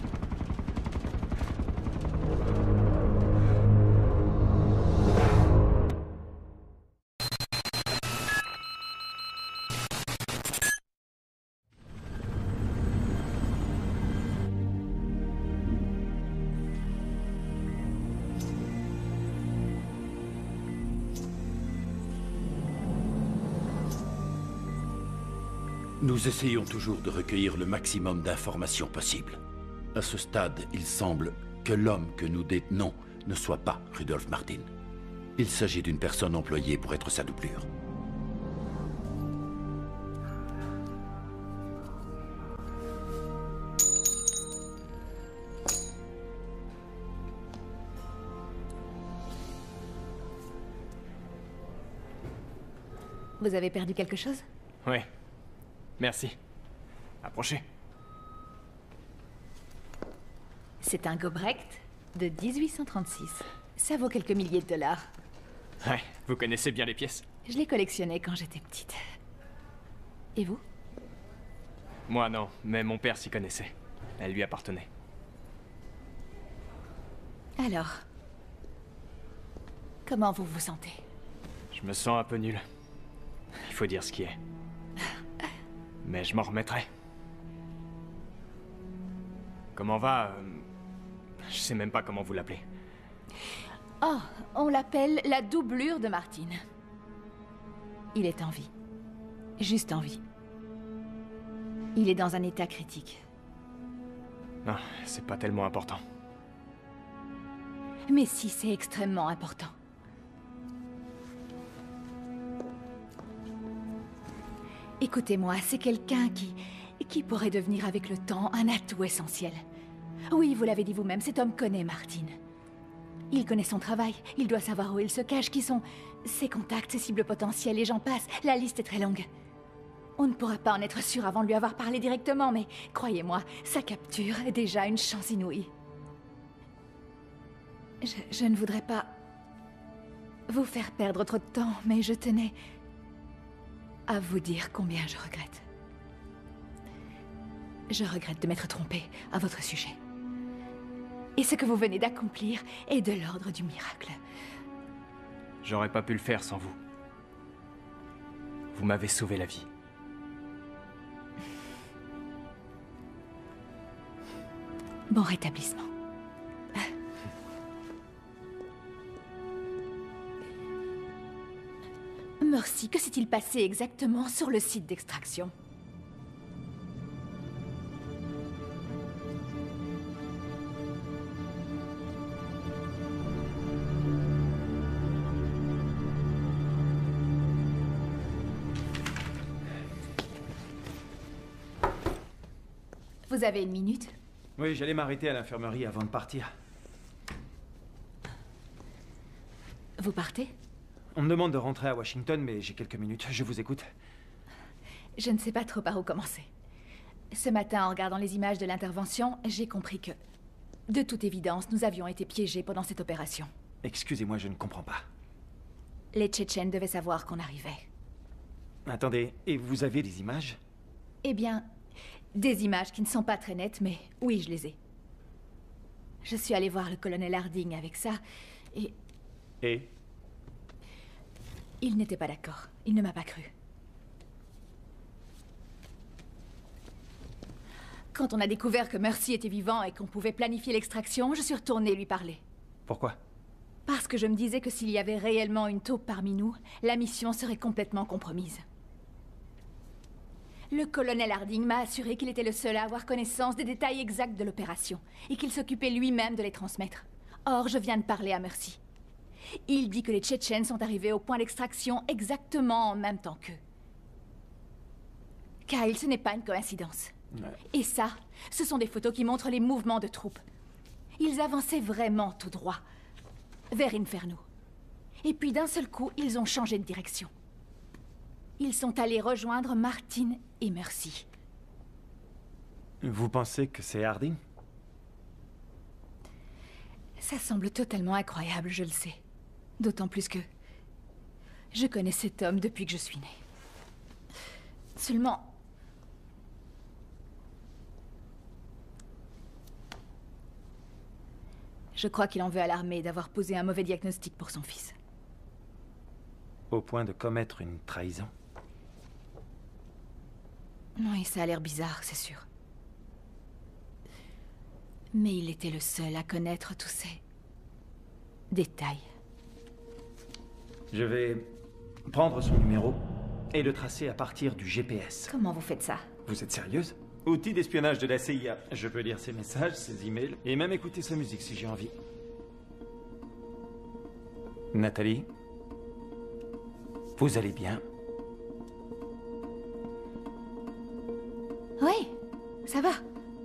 Speaker 7: Nous essayons toujours de recueillir le maximum d'informations possibles. À ce stade, il semble que l'homme que nous détenons ne soit pas Rudolf Martin. Il s'agit d'une personne employée pour être sa doublure.
Speaker 2: Vous avez perdu quelque chose?
Speaker 1: Oui. Merci. Approchez.
Speaker 2: C'est un Gobrecht de dix-huit cent trente-six. Ça vaut quelques milliers de dollars.
Speaker 1: Ouais, vous connaissez bien les pièces?
Speaker 2: Je les collectionnais quand j'étais petite. Et vous?
Speaker 1: Moi non, mais mon père s'y connaissait. Elle lui appartenait.
Speaker 2: Alors, comment vous vous sentez?
Speaker 1: Je me sens un peu nul. Il faut dire ce qui est. Mais je m'en remettrai. Comment va... euh, Je sais même pas comment vous l'appelez.
Speaker 2: Oh, on l'appelle la doublure de Martin. Il est en vie. Juste en vie. Il est dans un état critique.
Speaker 1: Non, c'est pas tellement important.
Speaker 2: Mais si, c'est extrêmement important. Écoutez-moi, c'est quelqu'un qui... qui pourrait devenir avec le temps un atout essentiel. Oui, vous l'avez dit vous-même, cet homme connaît Martin. Il connaît son travail, il doit savoir où il se cache, qui sont ses contacts, ses cibles potentielles, et j'en passe, la liste est très longue. On ne pourra pas en être sûr avant de lui avoir parlé directement, mais croyez-moi, sa capture est déjà une chance inouïe. Je, je ne voudrais pas vous faire perdre trop de temps, mais je tenais à vous dire combien je regrette. Je regrette de m'être trompée à votre sujet. Et ce que vous venez d'accomplir est de l'ordre du miracle.
Speaker 1: J'aurais pas pu le faire sans vous. Vous m'avez sauvé la vie.
Speaker 2: Bon rétablissement. Merci, que s'est-il passé exactement sur le site d'extraction? Vous avez une minute?
Speaker 5: Oui, j'allais m'arrêter à l'infirmerie avant de partir.
Speaker 2: Vous partez?
Speaker 5: On me demande de rentrer à Washington, mais j'ai quelques minutes. Je vous écoute.
Speaker 2: Je ne sais pas trop par où commencer. Ce matin, en regardant les images de l'intervention, j'ai compris que, de toute évidence, nous avions été piégés pendant cette opération.
Speaker 5: Excusez-moi, je ne comprends pas.
Speaker 2: Les Tchétchènes devaient savoir qu'on arrivait.
Speaker 5: Attendez, et vous avez des images?
Speaker 2: Eh bien, des images qui ne sont pas très nettes, mais oui, je les ai. Je suis allée voir le colonel Harding avec ça, et...
Speaker 5: Et?
Speaker 2: Il n'était pas d'accord. Il ne m'a pas cru. Quand on a découvert que Mercy était vivant et qu'on pouvait planifier l'extraction, je suis retournée lui parler.
Speaker 5: Pourquoi?
Speaker 2: Parce que je me disais que s'il y avait réellement une taupe parmi nous, la mission serait complètement compromise. Le colonel Harding m'a assuré qu'il était le seul à avoir connaissance des détails exacts de l'opération et qu'il s'occupait lui-même de les transmettre. Or, je viens de parler à Mercy. Il dit que les Tchétchènes sont arrivés au point d'extraction exactement en même temps qu'eux. Kyle, ce n'est pas une coïncidence.
Speaker 5: Ouais.
Speaker 2: Et ça, ce sont des photos qui montrent les mouvements de troupes. Ils avançaient vraiment tout droit, vers Inferno. Et puis d'un seul coup, ils ont changé de direction. Ils sont allés rejoindre Martin et Mercy.
Speaker 5: Vous pensez que c'est Harding?
Speaker 2: Ça semble totalement incroyable, je le sais. D'autant plus que... je connais cet homme depuis que je suis née. Seulement... je crois qu'il en veut à l'armée d'avoir posé un mauvais diagnostic pour son fils.
Speaker 5: Au point de commettre une trahison?
Speaker 2: Oui, ça a l'air bizarre, c'est sûr. Mais il était le seul à connaître tous ces... détails.
Speaker 5: Je vais prendre son numéro et le tracer à partir du G P S.
Speaker 2: Comment vous faites ça?
Speaker 5: Vous êtes sérieuse? Outil d'espionnage de la C I A. Je peux lire ses messages, ses emails, et même écouter sa musique si j'ai envie. Nathalie? Vous allez bien?
Speaker 2: Oui, ça va.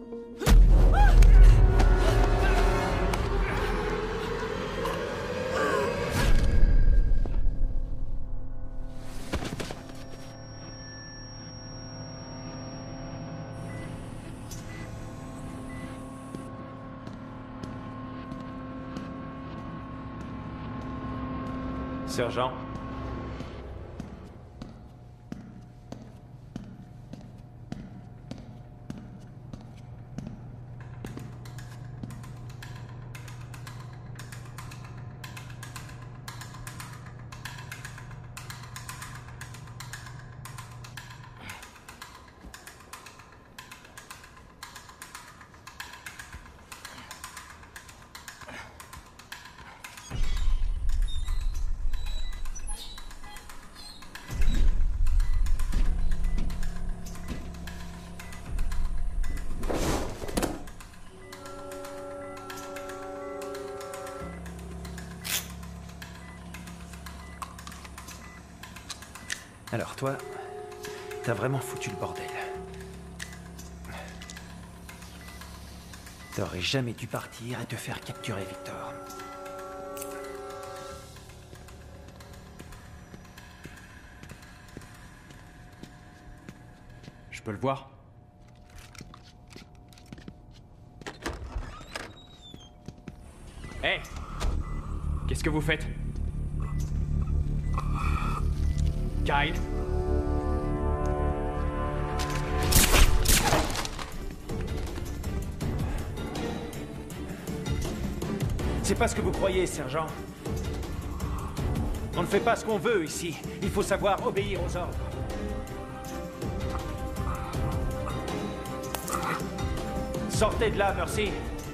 Speaker 5: Sergent? Alors toi, t'as vraiment foutu le bordel. T'aurais jamais dû partir et te faire capturer, Victor.
Speaker 9: Je peux le voir? Hé! Hey, qu'est-ce que vous faites? Kyle?
Speaker 5: C'est pas ce que vous croyez, sergent. On ne fait pas ce qu'on veut ici. Il faut savoir obéir aux ordres. Sortez de là, Mercy.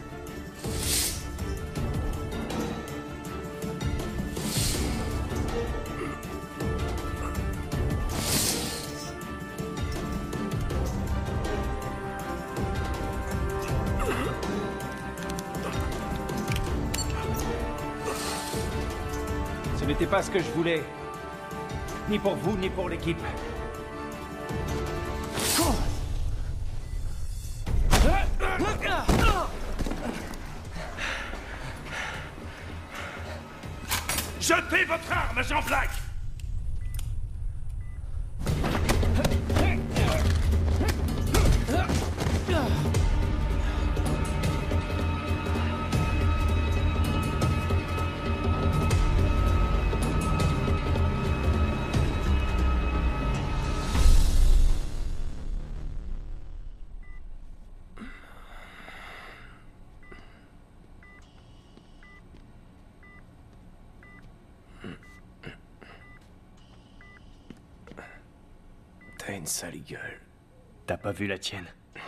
Speaker 5: Ce n'était pas ce que je voulais. Ni pour vous, ni pour l'équipe.
Speaker 17: Jetez votre arme, agent Black!
Speaker 9: T'as une sale gueule. T'as pas vu la tienne?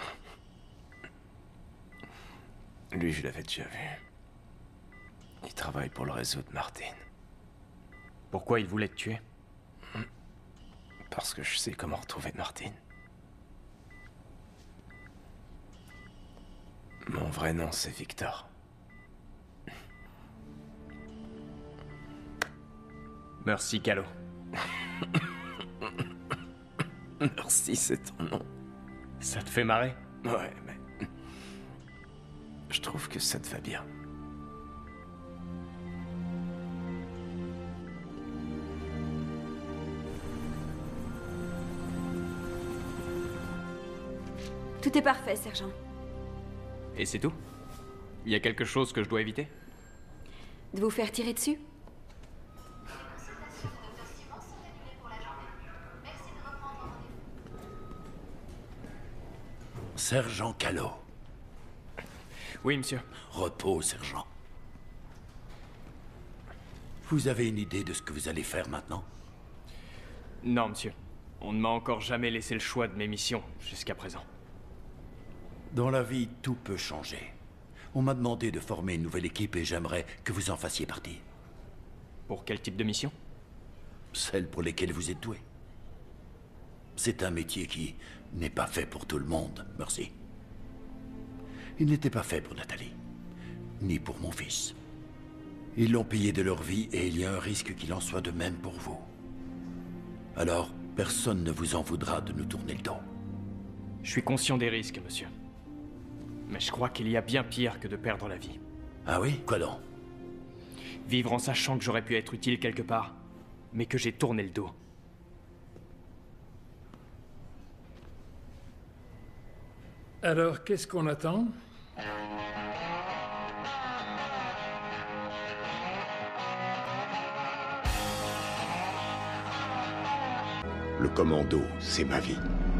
Speaker 3: Lui, je l'avais déjà vu. Il travaille pour le réseau de Martin.
Speaker 9: Pourquoi il voulait te tuer?
Speaker 3: Parce que je sais comment retrouver Martin. Mon vrai nom, c'est Victor.
Speaker 9: Merci, Calo.
Speaker 3: Merci, c'est ton nom.
Speaker 9: Ça te fait marrer?
Speaker 3: Ouais, mais... je trouve que ça te va bien.
Speaker 8: Tout est parfait, sergent.
Speaker 9: Et c'est tout? Il y a quelque chose que je dois éviter?
Speaker 8: De vous faire tirer dessus?
Speaker 7: Sergent Calo.
Speaker 9: Oui, monsieur.
Speaker 7: Repos, sergent. Vous avez une idée de ce que vous allez faire maintenant?
Speaker 9: Non, monsieur. On ne m'a encore jamais laissé le choix de mes missions jusqu'à présent.
Speaker 7: Dans la vie, tout peut changer. On m'a demandé de former une nouvelle équipe et j'aimerais que vous en fassiez partie.
Speaker 9: Pour quel type de mission?
Speaker 7: Celle pour lesquelles vous êtes doué. c'est un métier qui n'est pas fait pour tout le monde, merci. Il n'était pas fait pour Nathalie, ni pour mon fils. Ils l'ont payé de leur vie et il y a un risque qu'il en soit de même pour vous. Alors, personne ne vous en voudra de nous tourner le dos.
Speaker 9: Je suis conscient des risques, monsieur. Mais je crois qu'il y a bien pire que de perdre la vie.
Speaker 7: Ah oui? Quoi donc?
Speaker 9: Vivre en sachant que j'aurais pu être utile quelque part, mais que j'ai tourné le dos.
Speaker 15: Alors, qu'est-ce qu'on attend?
Speaker 22: Le commando, c'est ma vie.